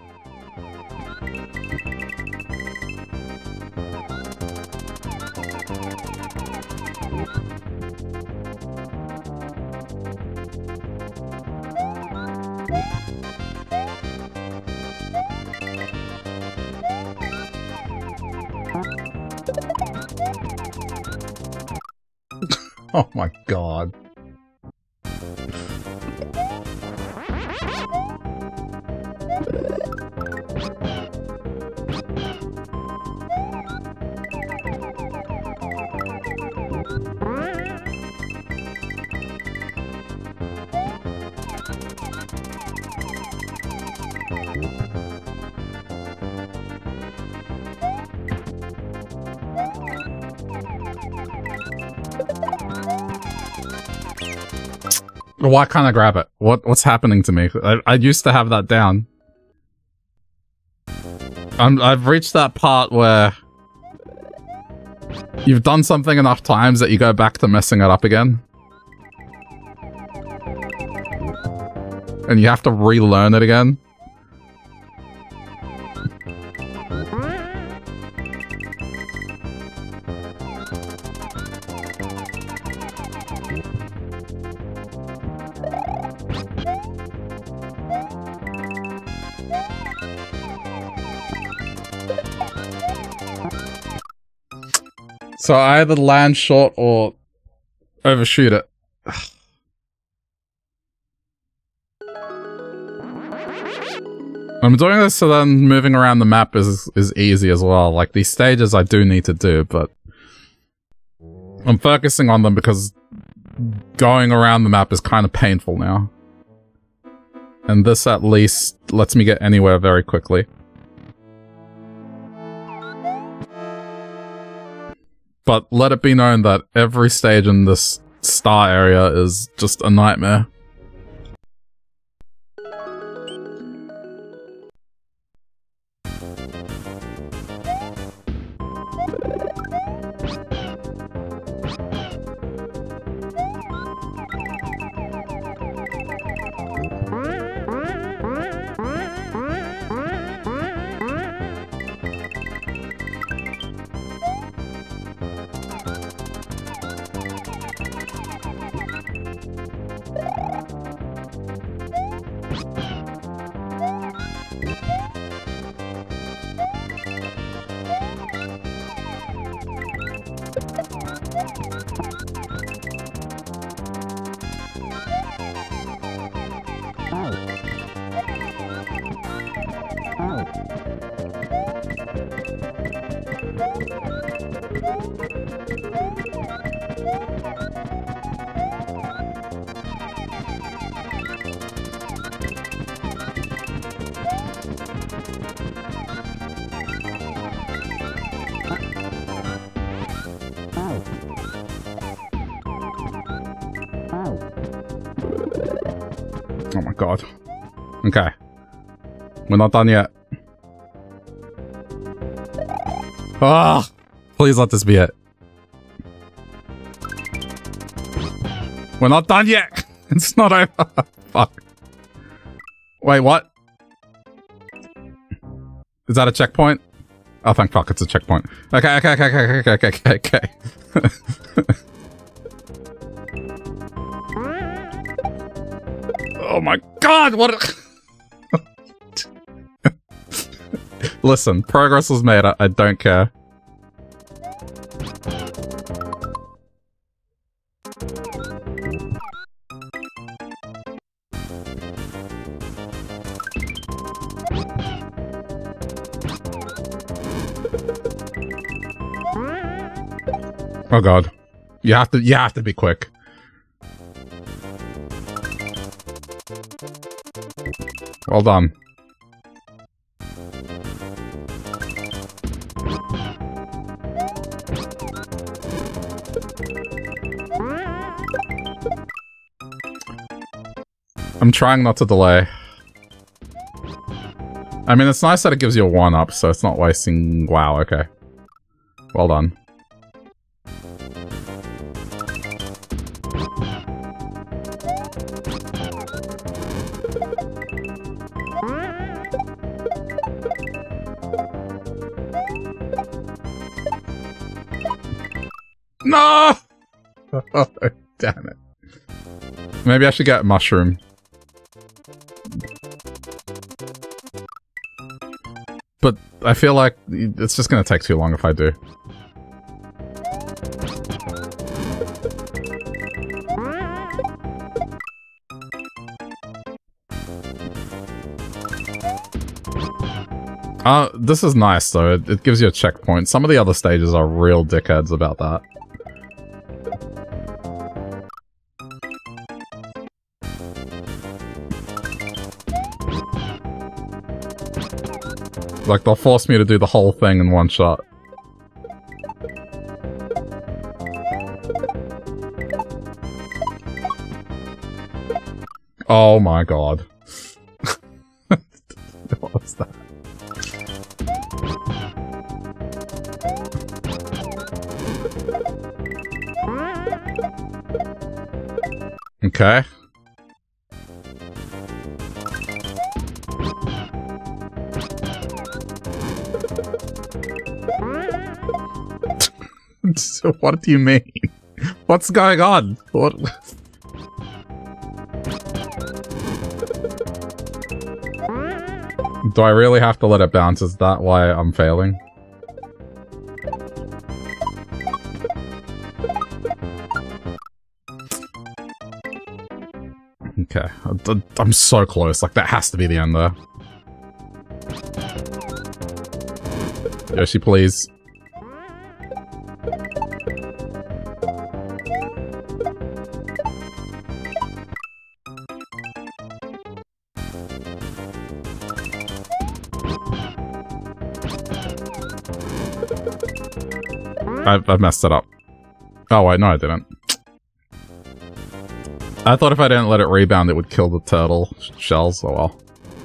[SPEAKER 1] Oh my god. Why can't I grab it? What's happening to me? I used to have that down. I've reached that part where you've done something enough times that you go back to messing it up again. And you have to relearn it again. So I either land short or overshoot it. I'm doing this so then moving around the map is easy as well. Like, these stages I do need to do, but I'm focusing on them because going around the map is kind of painful now. And this at least lets me get anywhere very quickly. But let it be known that every stage in this star area is just a nightmare. Oh my god. Okay. We're not done yet. Ah! Please let this be it. We're not done yet! It's not over. Fuck. Wait, what? Is that a checkpoint? Oh, thank fuck, it's a checkpoint. Okay. Oh my god, what? Listen, progress was made, I don't care. Oh god. You have to be quick. Well done. I'm trying not to delay. I mean, it's nice that it gives you a 1-up, so it's not wasting... Wow, okay. Well done. No! Oh, damn it. Maybe I should get a mushroom. But I feel like it's just gonna take too long if I do. This is nice though, it gives you a checkpoint. Some of the other stages are real dickheads about that. Like, they'll force me to do the whole thing in one shot. Oh my god. What was that? Okay. What do you mean? What's going on? What? Do I really have to let it bounce? Is that why I'm failing? Okay, I'm so close. Like, that has to be the end there. Yoshi, please. I've messed it up. Oh wait, no I didn't. I thought if I didn't let it rebound it would kill the turtle shells. Oh well.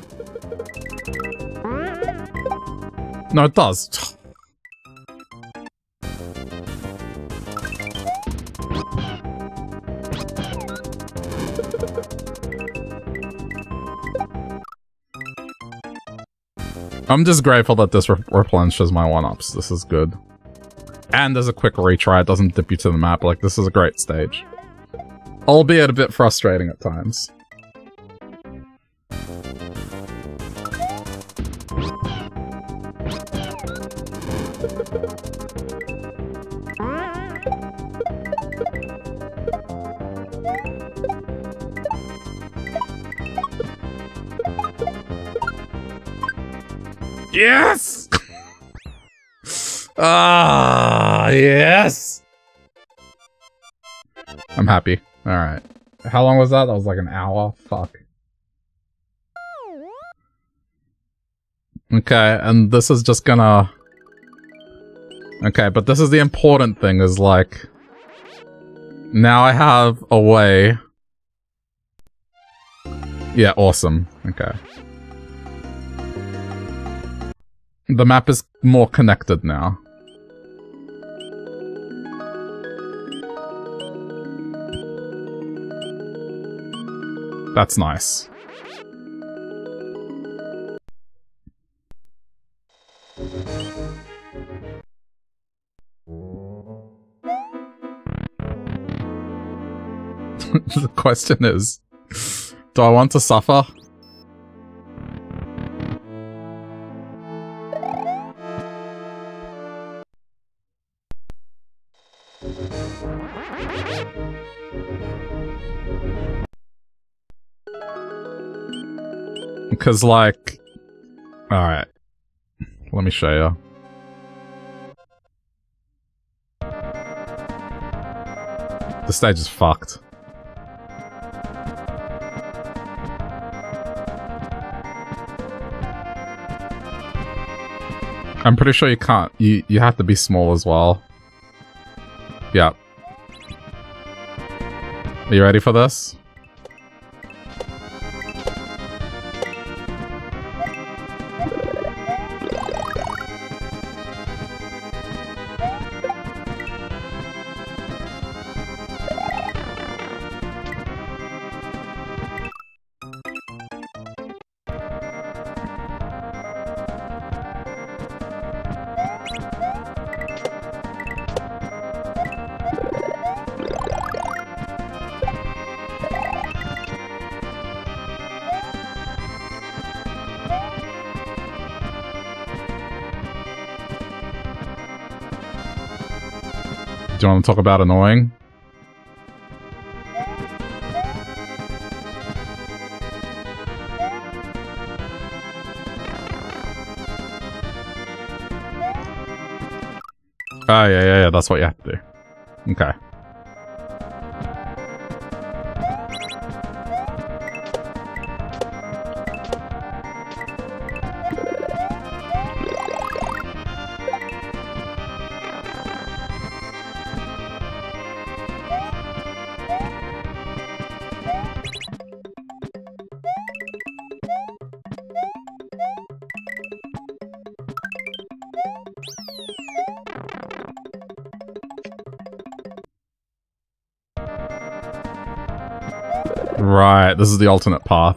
[SPEAKER 1] No, it does. I'm just grateful that this replenishes my 1-ups. This is good. And there's a quick retry, it doesn't dip you to the map. Like, this is a great stage. Albeit a bit frustrating at times. Yes! Ah, yes! I'm happy. Alright. How long was that? That was like an hour? Fuck. Okay, and this is just gonna... Okay, but this is the important thing, is like... Now I have a way... Yeah, awesome. Okay. The map is more connected now. That's nice. The question is, do I want to suffer? Because, like... Alright. Let me show you. The stage is fucked. I'm pretty sure you can't. You have to be small as well. Yeah. Are you ready for this? Do you want to talk about annoying? Oh, yeah, that's what you have to do. Okay. Right, this is the alternate path.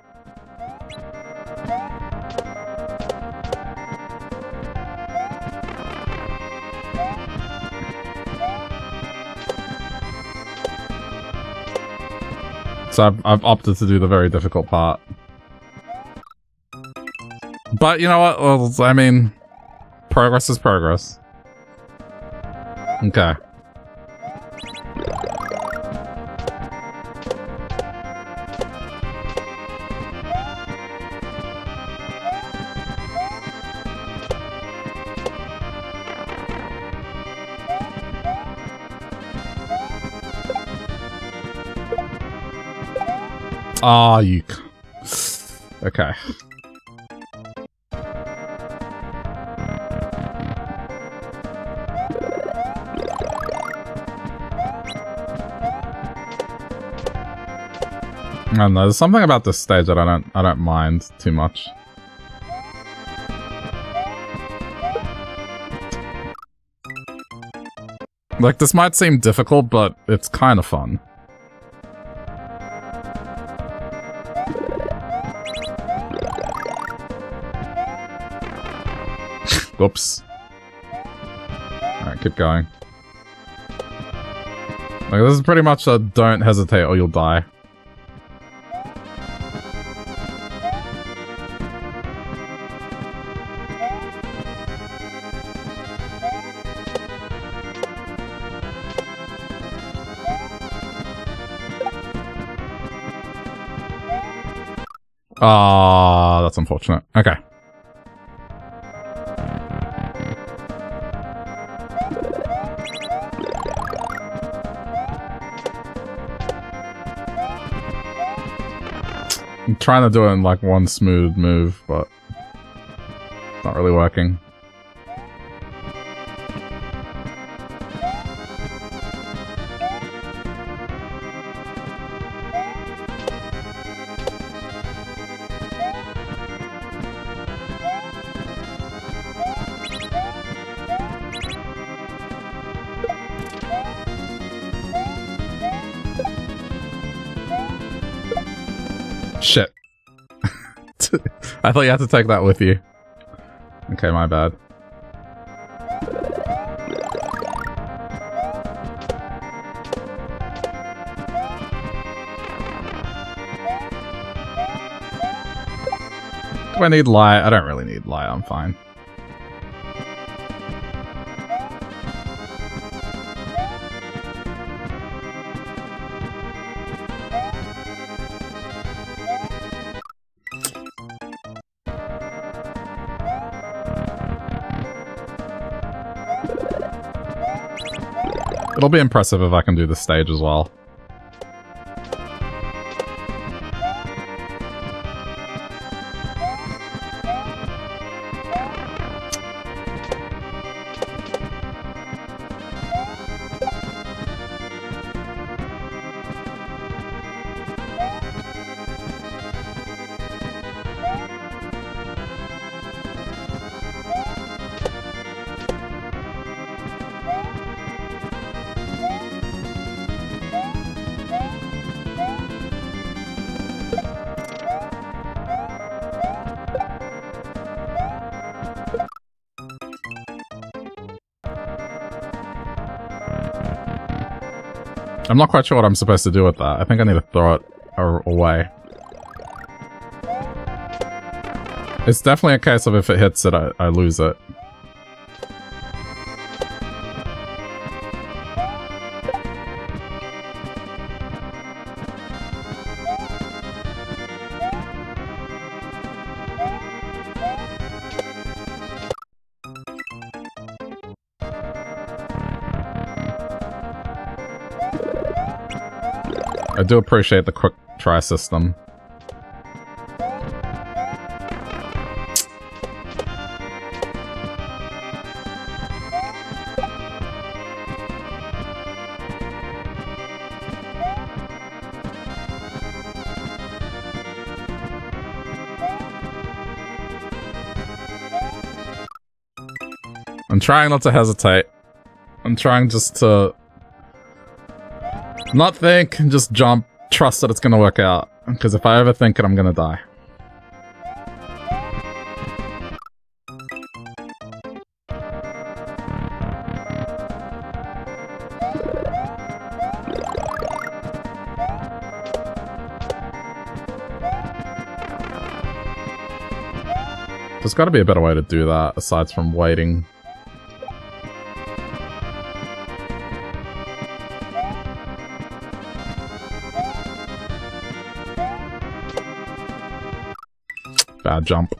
[SPEAKER 1] So I've opted to do the very difficult part. But you know what? Well, I mean, progress is progress. Okay. Ah, you... Okay. I don't know, there's something about this stage that I don't mind too much. Like, this might seem difficult, but it's kind of fun. Whoops. Alright, keep going. Like, this is pretty much a don't hesitate or you'll die. Ah, that's unfortunate. Okay. I'm trying to do it in like one smooth move, but it's not really working. Shit. I thought you had to take that with you. Okay, my bad. Do I need light? I don't really need light, I'm fine. It'll be impressive if I can do this stage as well. I'm not quite sure what I'm supposed to do with that. I think I need to throw it away. It's definitely a case of if it hits it, I lose it. I do appreciate the quick try system. I'm trying not to hesitate. I'm trying just to not think, just jump, trust that it's gonna work out. Because if I overthink it, I'm gonna die. There's gotta be a better way to do that, aside from waiting. Bad jump.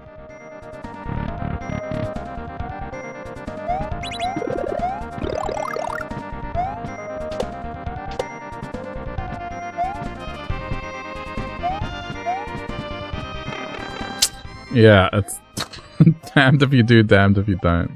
[SPEAKER 1] Yeah, it's damned if you do, damned if you don't.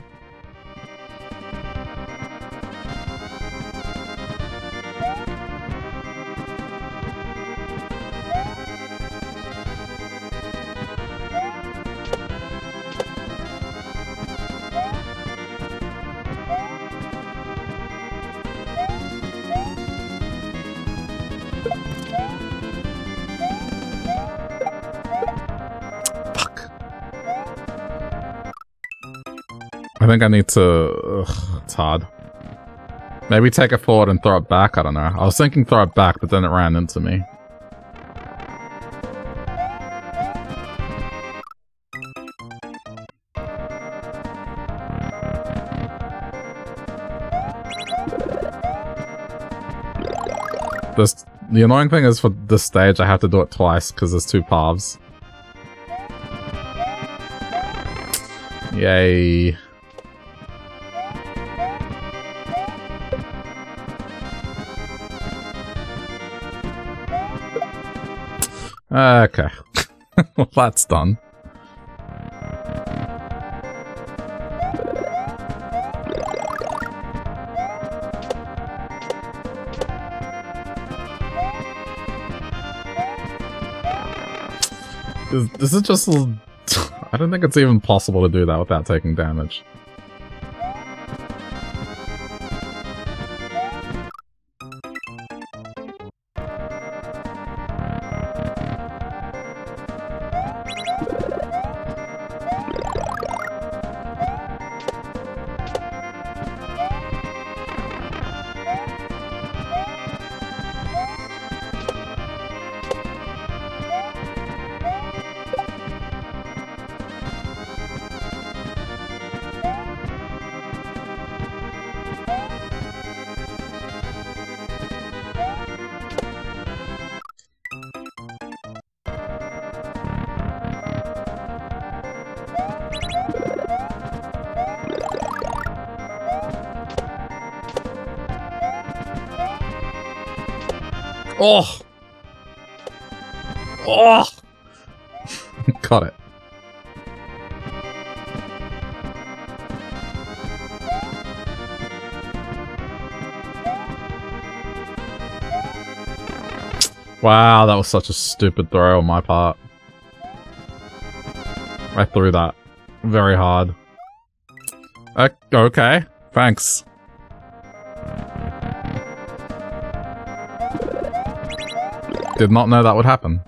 [SPEAKER 1] I think I need to... Ugh, it's hard. Maybe take it forward and throw it back, I don't know. I was thinking throw it back, but then it ran into me. The annoying thing is for this stage I have to do it twice because there's two paths. Yay. Okay. Well, that's done. This is just... I don't think it's even possible to do that without taking damage. Oh! Oh! Got it. Wow, that was such a stupid throw on my part. I threw that very hard. Okay, thanks. Did not know that would happen.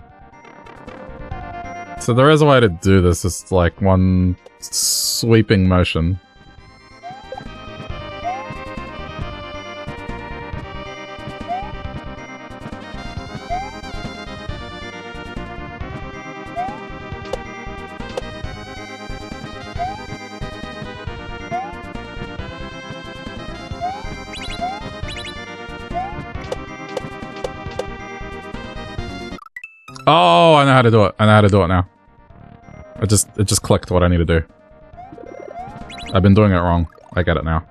[SPEAKER 1] So there is a way to do this, it's like one sweeping motion. Oh, I know how to do it. I know how to do it now. It just clicked what I need to do. I've been doing it wrong. I get it now.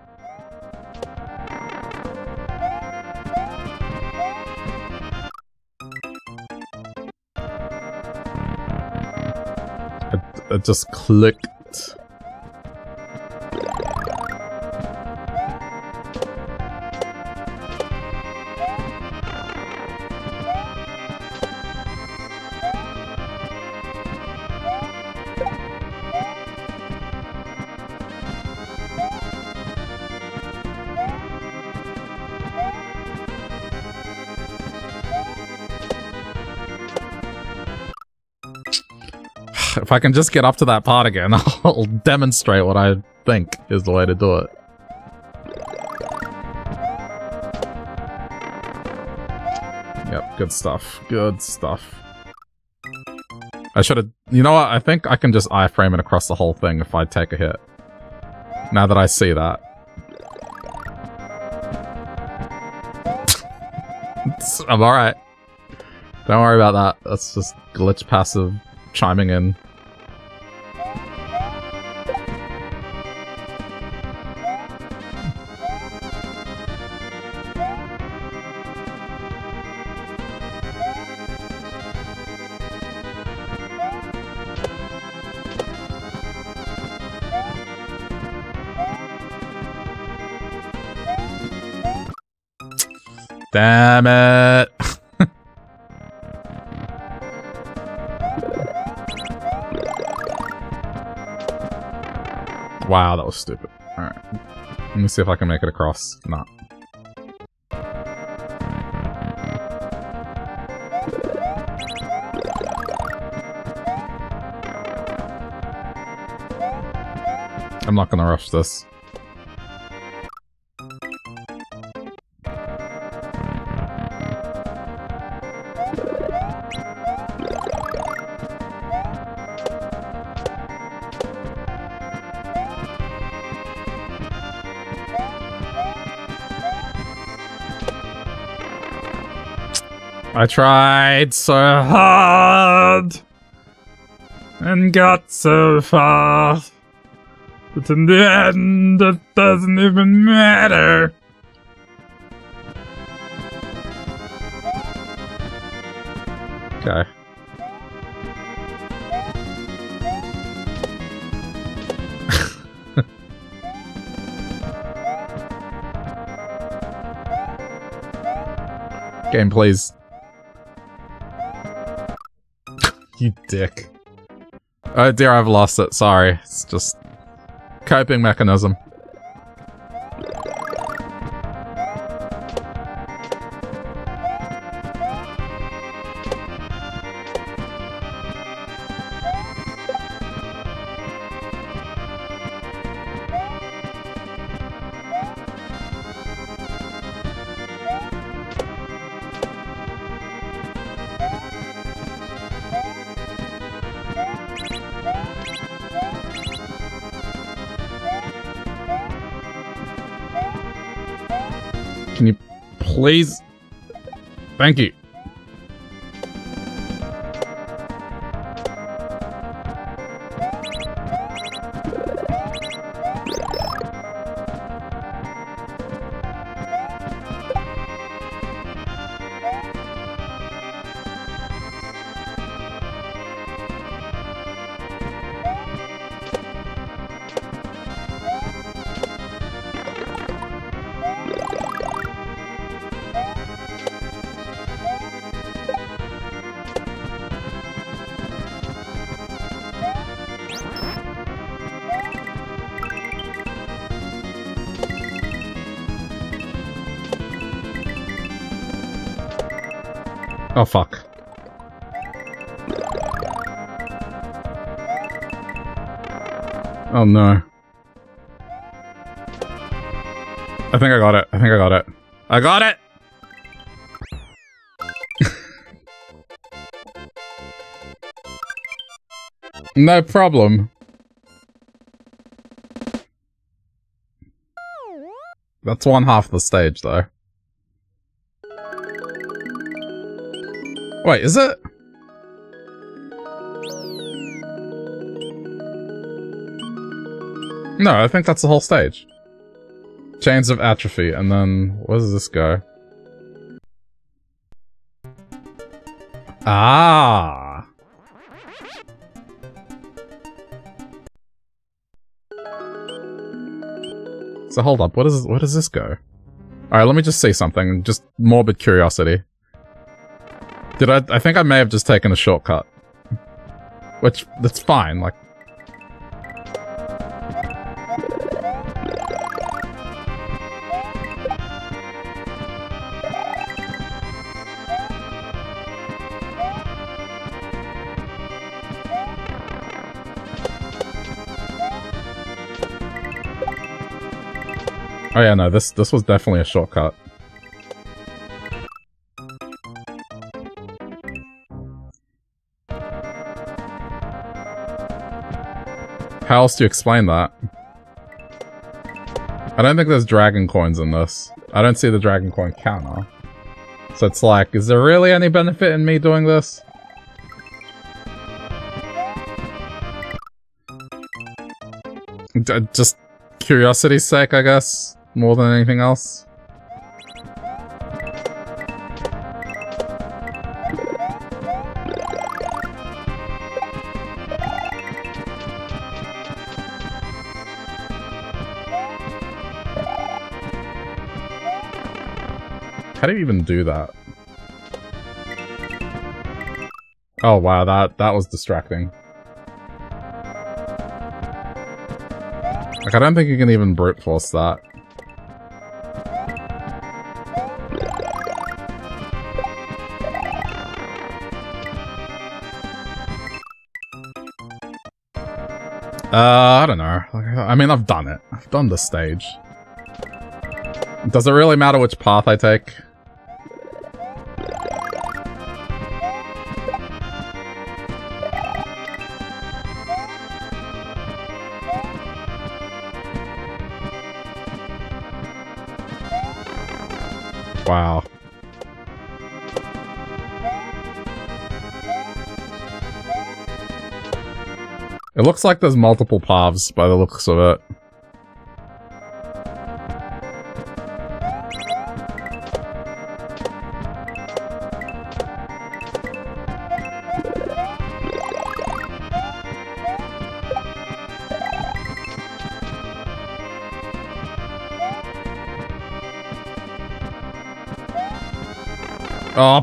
[SPEAKER 1] It just clicked. If I can just get up to that part again, I'll demonstrate what I think is the way to do it. Yep, good stuff. Good stuff. I should have... You know what? I think I can just iframe it across the whole thing if I take a hit. Now that I see that. I'm alright. Don't worry about that. That's just glitch passive chiming in. Damn it. Wow, that was stupid. Alright. Let me see if I can make it across. Nah. I'm not gonna rush this. I tried so hard and got so far, but in the end it doesn't even matter. Okay. Game, please. You dick. Oh dear, I've lost it. Sorry. It's just... coping mechanism. Can you please? Thank you. Oh, fuck. Oh, no. I think I got it. I think I got it. I got it! No problem. That's one half of the stage, though. Wait, is it? No, I think that's the whole stage. Chains of Atrophy, and then... where does this go? Ah! So hold up, where does this go? Alright, let me just see something. Just morbid curiosity. I think I may have just taken a shortcut. Which, that's fine, like... Oh yeah, no, this was definitely a shortcut. How else do you explain that? I don't think there's dragon coins in this. I don't see the dragon coin counter. So it's like, is there really any benefit in me doing this? Just curiosity's sake, I guess, more than anything else. How do you even do that? Oh wow, that was distracting. Like, I don't think you can even brute force that. I don't know. I mean, I've done it. I've done this stage. Does it really matter which path I take? Wow. It looks like there's multiple paths by the looks of it. Oh.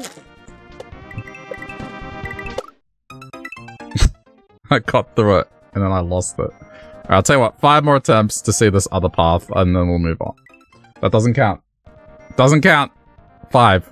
[SPEAKER 1] I got through it, and then I lost it. Alright, I'll tell you what, 5 more attempts to see this other path, and then we'll move on. That doesn't count. Doesn't count! 5.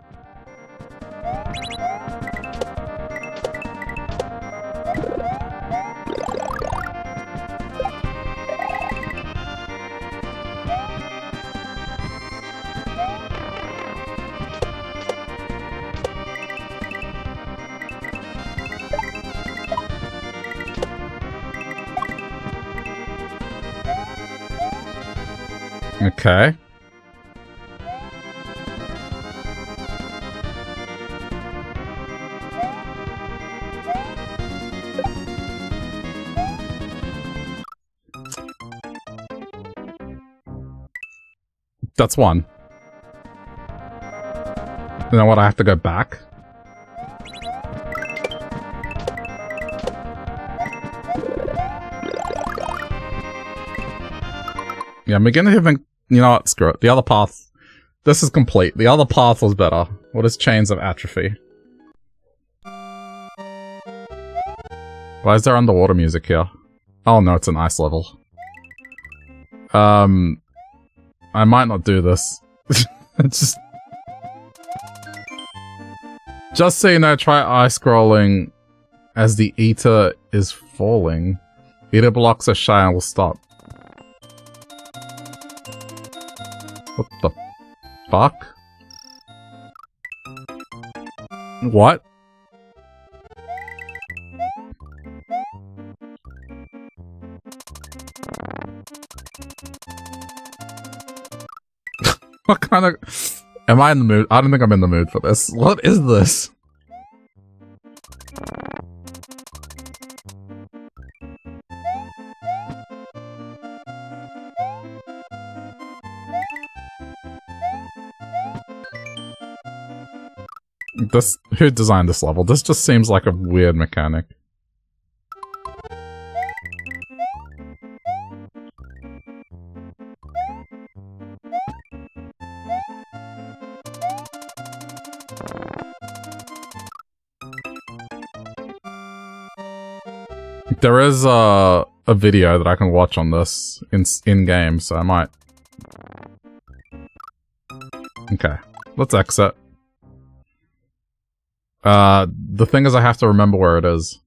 [SPEAKER 1] Okay. That's one. You know what, I have to go back? Yeah, I'm beginning to think, you know what, screw it. The other path, this is complete. The other path was better. What is Chains of Atrophy? Why is there underwater music here? Oh no, it's an ice level. I might not do this. It's just... Just so you know, try eye-scrolling as the eater is falling. Eater blocks are shy and will stop. What the fuck? What? What kind of... Am I in the mood? I don't think I'm in the mood for this. What is this? Who designed this level? This just seems like a weird mechanic. There is a video that I can watch on this in game, so I might. Okay, let's exit. The thing is I have to remember where it is.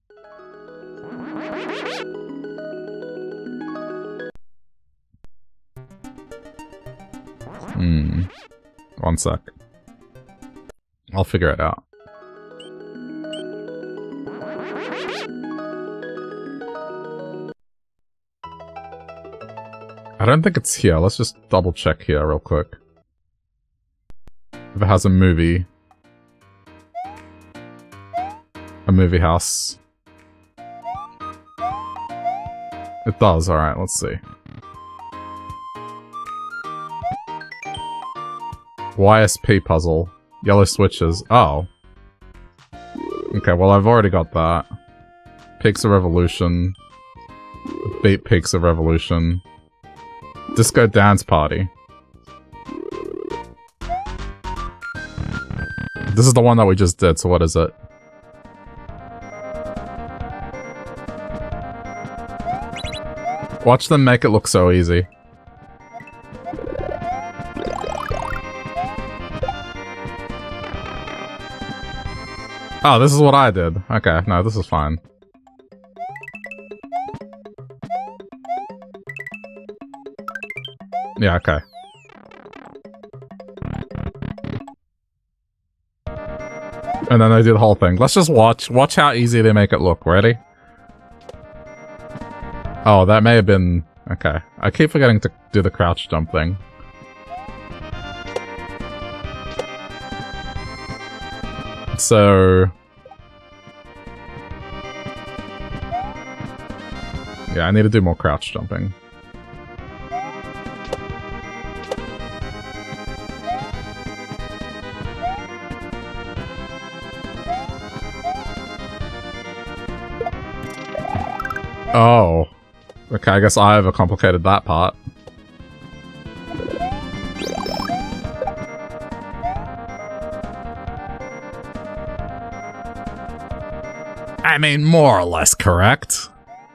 [SPEAKER 1] One sec. I'll figure it out. I don't think it's here. Let's just double check here real quick. If it has a movie. A movie house. It does, alright, let's see. YSP puzzle. Yellow switches. Oh. Okay, well I've already got that. Peaks of Revolution. Beat Peaks of Revolution. Disco Dance Party. This is the one that we just did, so what is it? Watch them make it look so easy. Oh, this is what I did. Okay, no, this is fine. Yeah, okay. And then they do the whole thing. Let's just watch. Watch how easy they make it look. Ready? Oh, that may have been... Okay. I keep forgetting to do the crouch jump thing. So... Yeah, I need to do more crouch jumping. Oh. Okay, I guess I overcomplicated that part. I mean, more or less correct.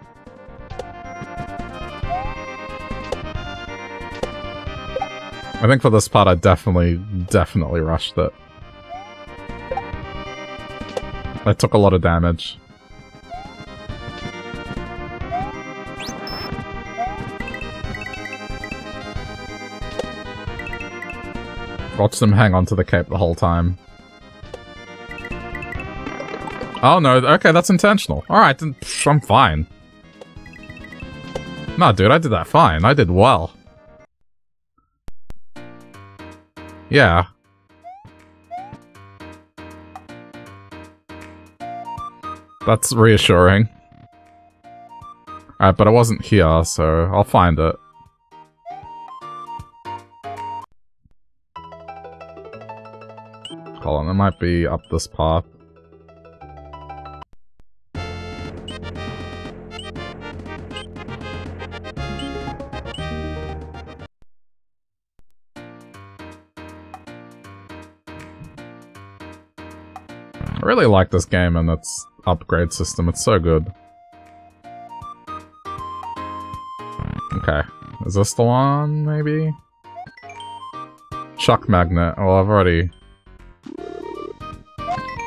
[SPEAKER 1] I think for this part I definitely rushed it. I took a lot of damage. Watch them hang on to the cape the whole time. Oh no, okay, that's intentional. Alright, then I'm fine. No, dude, I did that fine. I did well. Yeah. That's reassuring. Alright, but it wasn't here, so I'll find it. Hold on, it might be up this path. I really like this game and its upgrade system, it's so good. Okay, is this the one, maybe? Chuck Magnet, well I've already...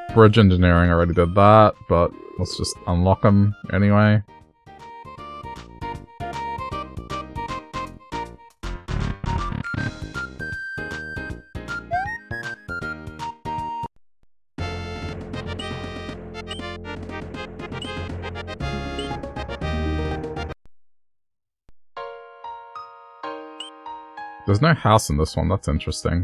[SPEAKER 1] Bridge engineering already did that, but let's just unlock them anyway. There's no house in this one, that's interesting.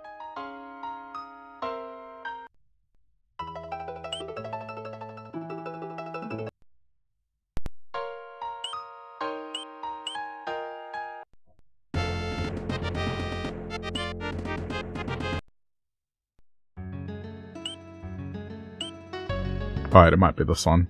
[SPEAKER 1] Alright, it might be this one.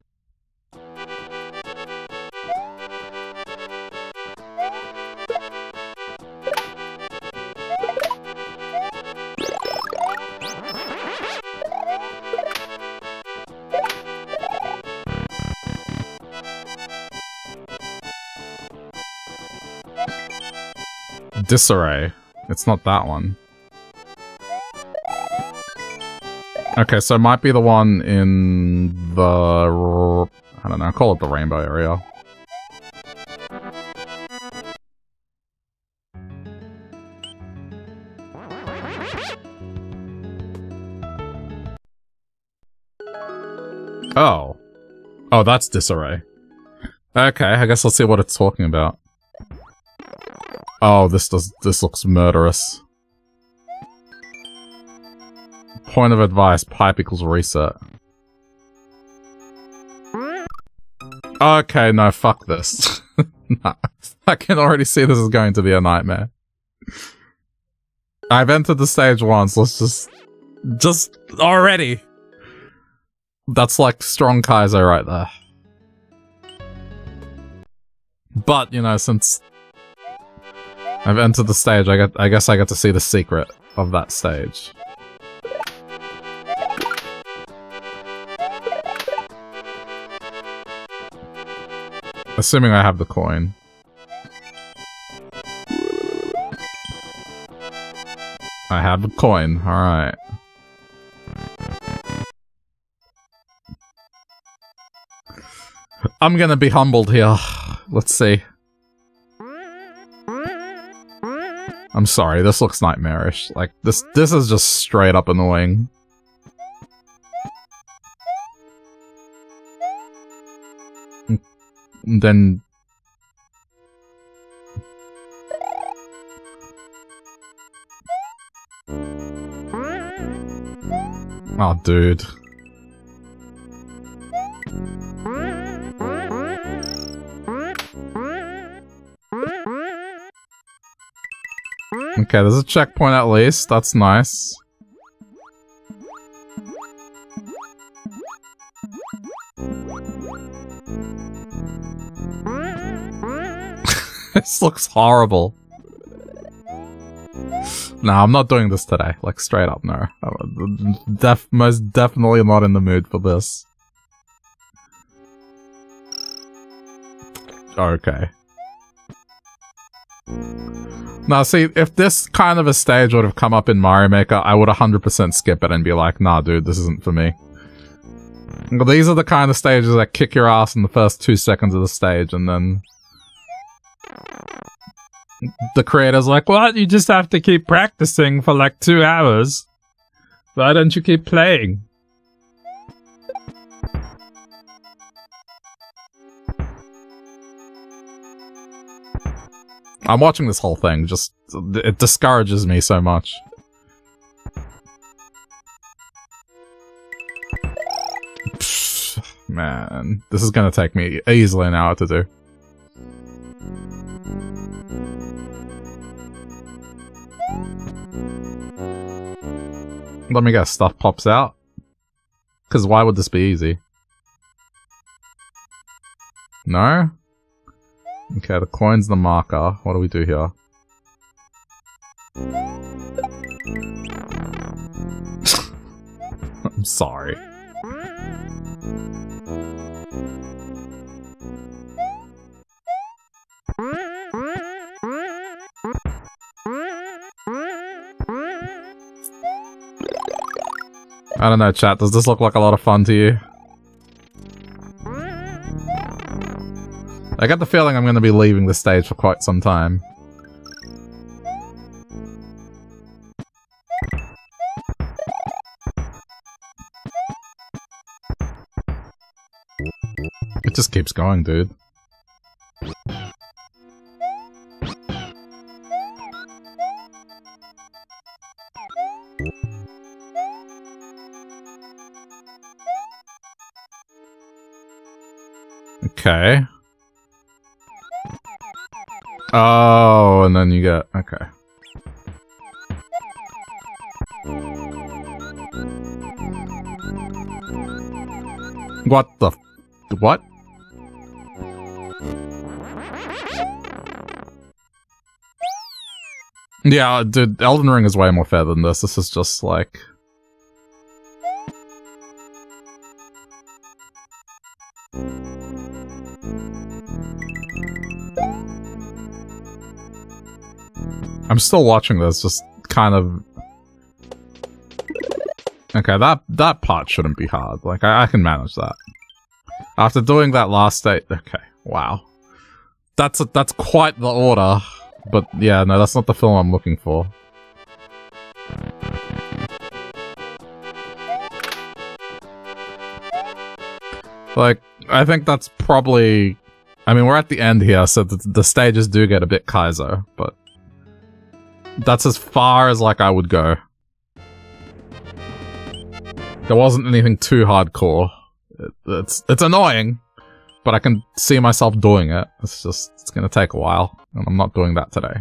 [SPEAKER 1] Disarray. It's not that one. Okay, so it might be the one in the... I don't know, call it the rainbow area. Oh. Oh, that's disarray. Okay, I guess let's see what it's talking about. Oh, this looks murderous. Point of advice, pipe equals reset. Okay, no, fuck this. Nah, I can already see this is going to be a nightmare. I've entered the stage once, let's just already. That's like strong Kaizo right there. But, you know, since I've entered the stage, I guess I get to see the secret of that stage. Assuming I have the coin. I have the coin, alright. I'm gonna be humbled here. Let's see. I'm sorry, this looks nightmarish. Like, this is just straight up annoying. And then... Oh, dude. Okay, there's a checkpoint at least. That's nice. This looks horrible. Nah, I'm not doing this today. Like, straight up, no. Most definitely not in the mood for this. Okay. Now, see, if this kind of a stage would have come up in Mario Maker, I would 100% skip it and be like, nah, dude, this isn't for me. These are the kind of stages that kick your ass in the first 2 seconds of the stage, and then... the creator's like, what? You just have to keep practicing for like 2 hours. Why don't you keep playing? I'm watching this whole thing, just... it discourages me so much. Pfft, man, this is gonna take me easily an hour to do. Let me guess, stuff pops out? Because why would this be easy? No? Okay, the coin's the marker. What do we do here? I'm sorry. I don't know, chat. Does this look like a lot of fun to you? I get the feeling I'm going to be leaving the stage for quite some time. It just keeps going, dude. Okay. Oh, and then you get... Okay. What the... What? Yeah, dude, Elden Ring is way more fair than this. This is just like... I'm still watching this, just kind of... Okay, that part shouldn't be hard. Like, I can manage that. After doing that last state... Okay, wow. That's quite the order. But yeah, no, that's not the film I'm looking for. Like, I think that's probably... I mean, we're at the end here, so the stages do get a bit Kaizo, but... That's as far as, like, I would go. There wasn't anything too hardcore. It's annoying, but I can see myself doing it. It's just, it's gonna take a while, and I'm not doing that today.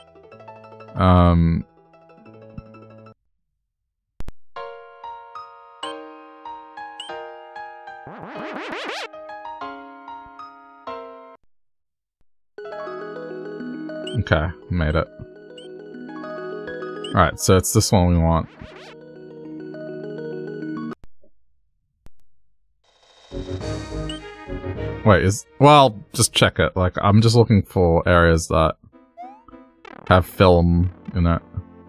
[SPEAKER 1] Okay, made it. Alright, so it's this one we want. Wait, well, just check it. Like, I'm just looking for areas that have film in it.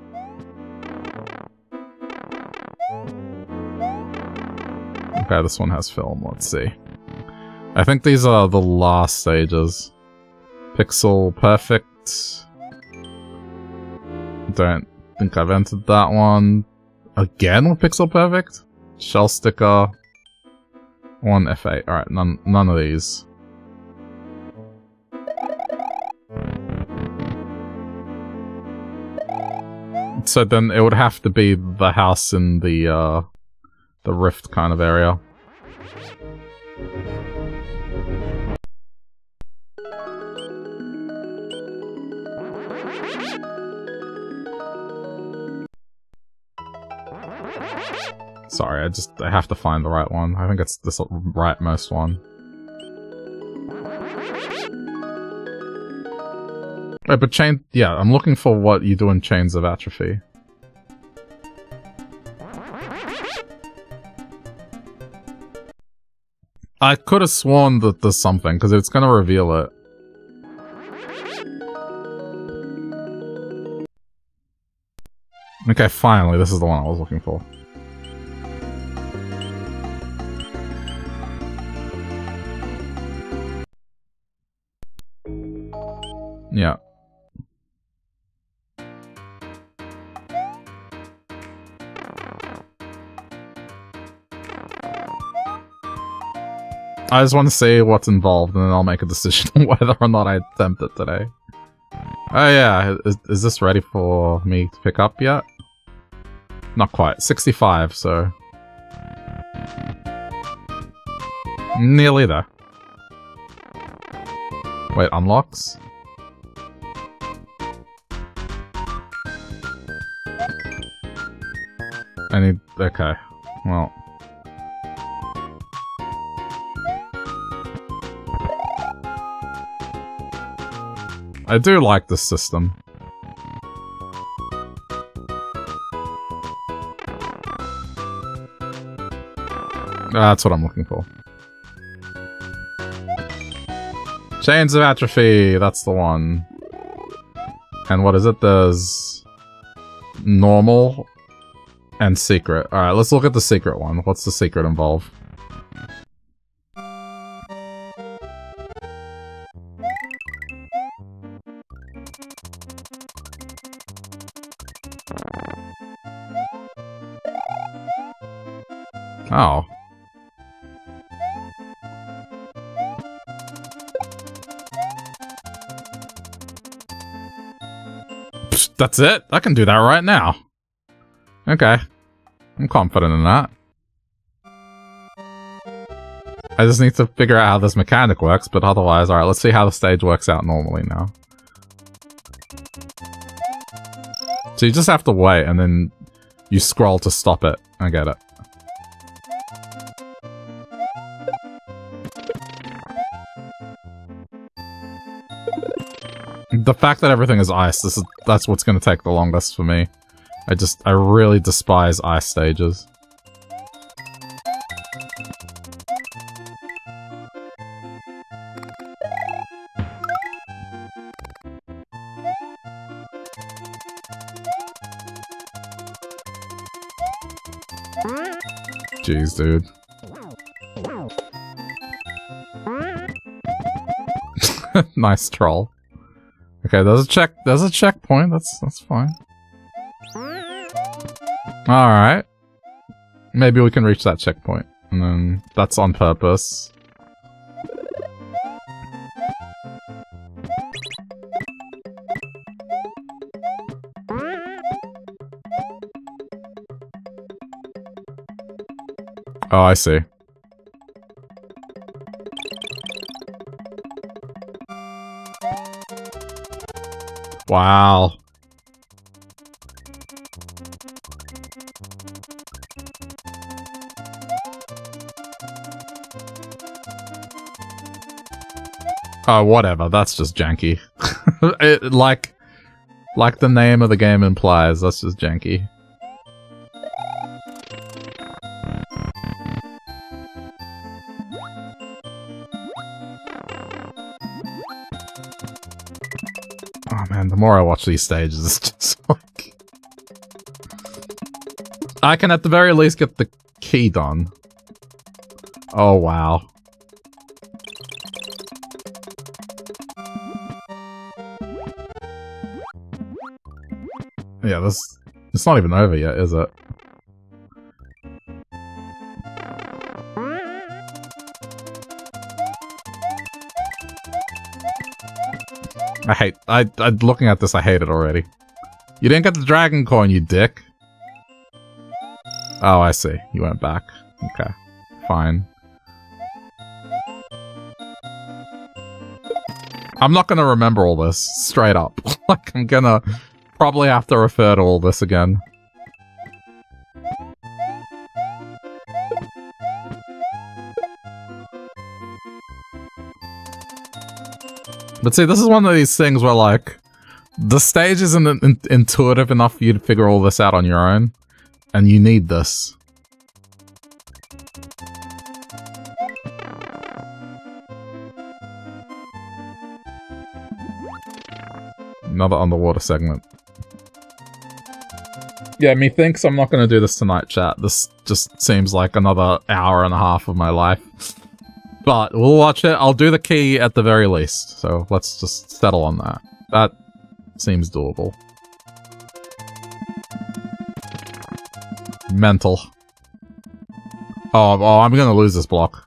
[SPEAKER 1] Okay, this one has film. Let's see. I think these are the last stages. Pixel Perfect. Don't think I've entered that one. Again with Pixel Perfect? Shell Sticker. 1 F8. Alright, none of these. So then it would have to be the house in the rift kind of area. Sorry, I have to find the right one. I think it's this rightmost one. Wait, but yeah, I'm looking for what you do in Chains of Atrophy. I could have sworn that there's something, because it's gonna reveal it. Okay, finally, this is the one I was looking for. Yeah. I just want to see what's involved, and then I'll make a decision on whether or not I attempt it today. Oh yeah, is this ready for me to pick up yet? Not quite. 65, so... Nearly there. Wait, unlocks? I need... Okay. Well... I do like this system. That's what I'm looking for. Chains of Atrophy, that's the one. And what is it? There's... normal And secret. Alright, let's look at the secret one. What's the secret involve? Oh. Psst, that's it? I can do that right now. Okay. I'm confident in that. I just need to figure out how this mechanic works, but otherwise, alright, let's see how the stage works out normally now. So you just have to wait, and then you scroll to stop it. I get it. The fact that everything is ice, that's what's gonna take the longest for me. I really despise ice stages. Jeez, dude. Nice troll. Okay, there's a checkpoint, that's fine. Alright. Maybe we can reach that checkpoint. And then that's on purpose. Oh, I see. Wow. Oh, whatever. That's just janky. Like the name of the game implies, that's just janky. Oh man, the more I watch these stages, it's just like... I can at the very least get the key done. Oh wow. Yeah, it's not even over yet, is it? Looking at this, I hate it already. You didn't get the dragon coin, you dick. Oh, I see. You went back. Okay. Fine. I'm not gonna remember all this, straight up. Like, I'm gonna probably have to refer to all this again. But see, this is one of these things where, like, the stage isn't intuitive enough for you to figure all this out on your own. And you need this. Another underwater segment. Yeah, methinks I'm not going to do this tonight, chat. This just seems like another hour and a half of my life. But we'll watch it. I'll do the key at the very least. So let's just settle on that. That seems doable. Mental. Oh, I'm going to lose this block.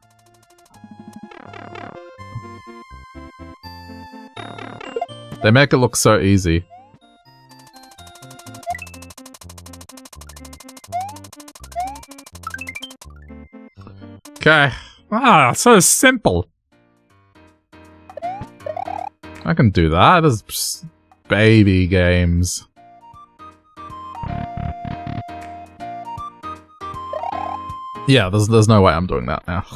[SPEAKER 1] They make it look so easy. Okay. Ah, so simple. I can do that. It's just baby games. Yeah, there's no way I'm doing that now.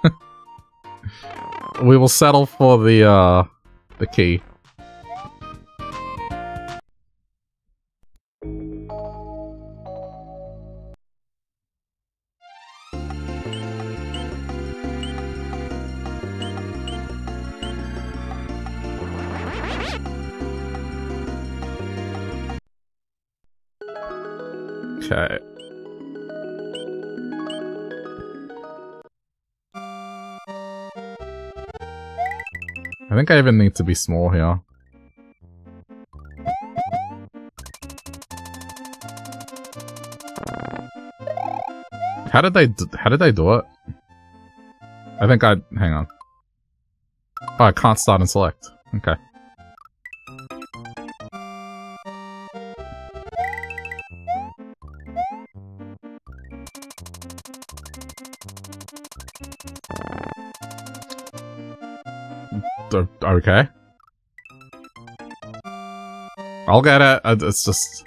[SPEAKER 1] We will settle for the key. Okay. think I even need to be small here. How did they do it? I think hang on. Oh, I can't start and select. Okay. Okay. I'll get it. It's just...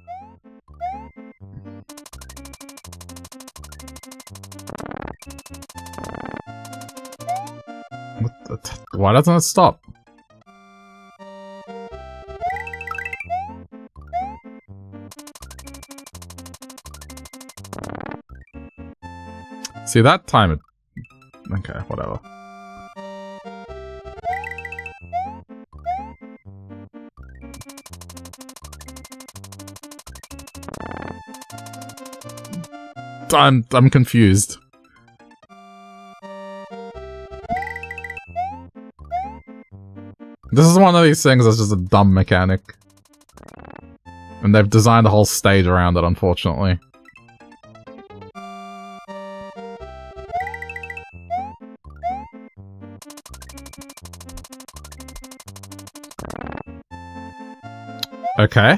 [SPEAKER 1] Why doesn't it stop? See, that time it... Okay, whatever. I'm confused. This is one of these things that's just a dumb mechanic. And they've designed a whole stage around it, unfortunately. Okay.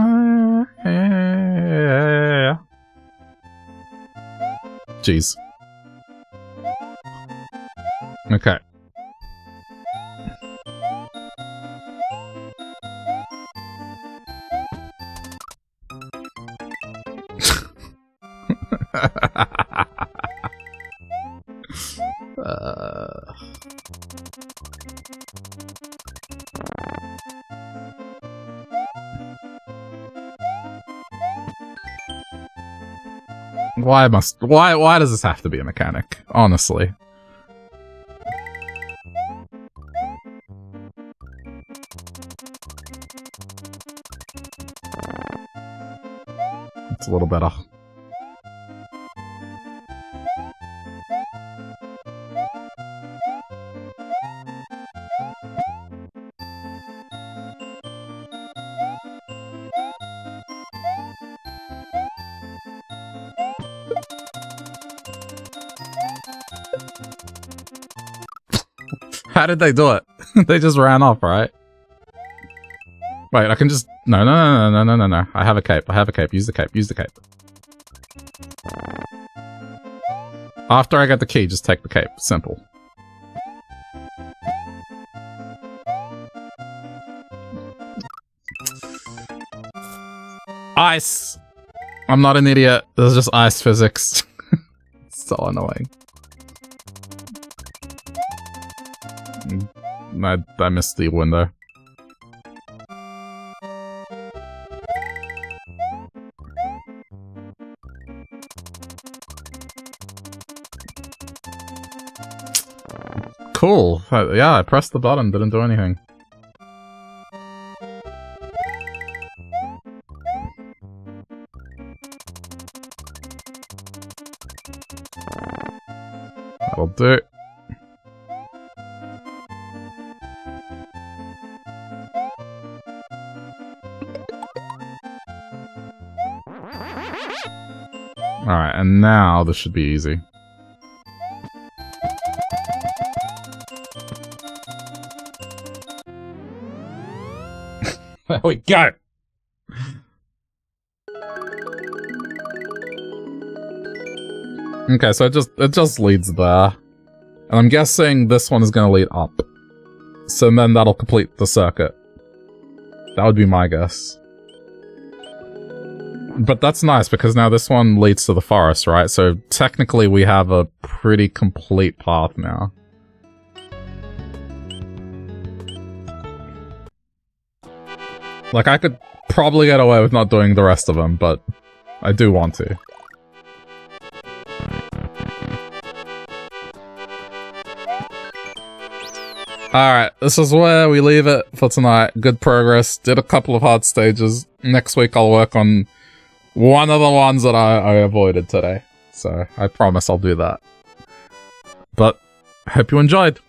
[SPEAKER 1] Jeez. Okay. Why does this have to be a mechanic? Honestly. It's a little better. How did they do it? They just ran off, right? Wait, I can just... No. I have a cape. Use the cape. After I get the key, just take the cape. Simple. Ice! I'm not an idiot. This is just ice physics. So annoying. I missed the window. Cool. Yeah, I pressed the button, didn't do anything. That'll do. Alright, and now this should be easy. There we go! Okay, so it just leads there. And I'm guessing this one is gonna lead up. So then that'll complete the circuit. That would be my guess. But that's nice, because now this one leads to the forest, right? So technically we have a pretty complete path now. Like, I could probably get away with not doing the rest of them, but I do want to. Alright, this is where we leave it for tonight. Good progress. Did a couple of hard stages. Next week I'll work on one of the ones that I avoided today. So, I promise I'll do that. But, hope you enjoyed.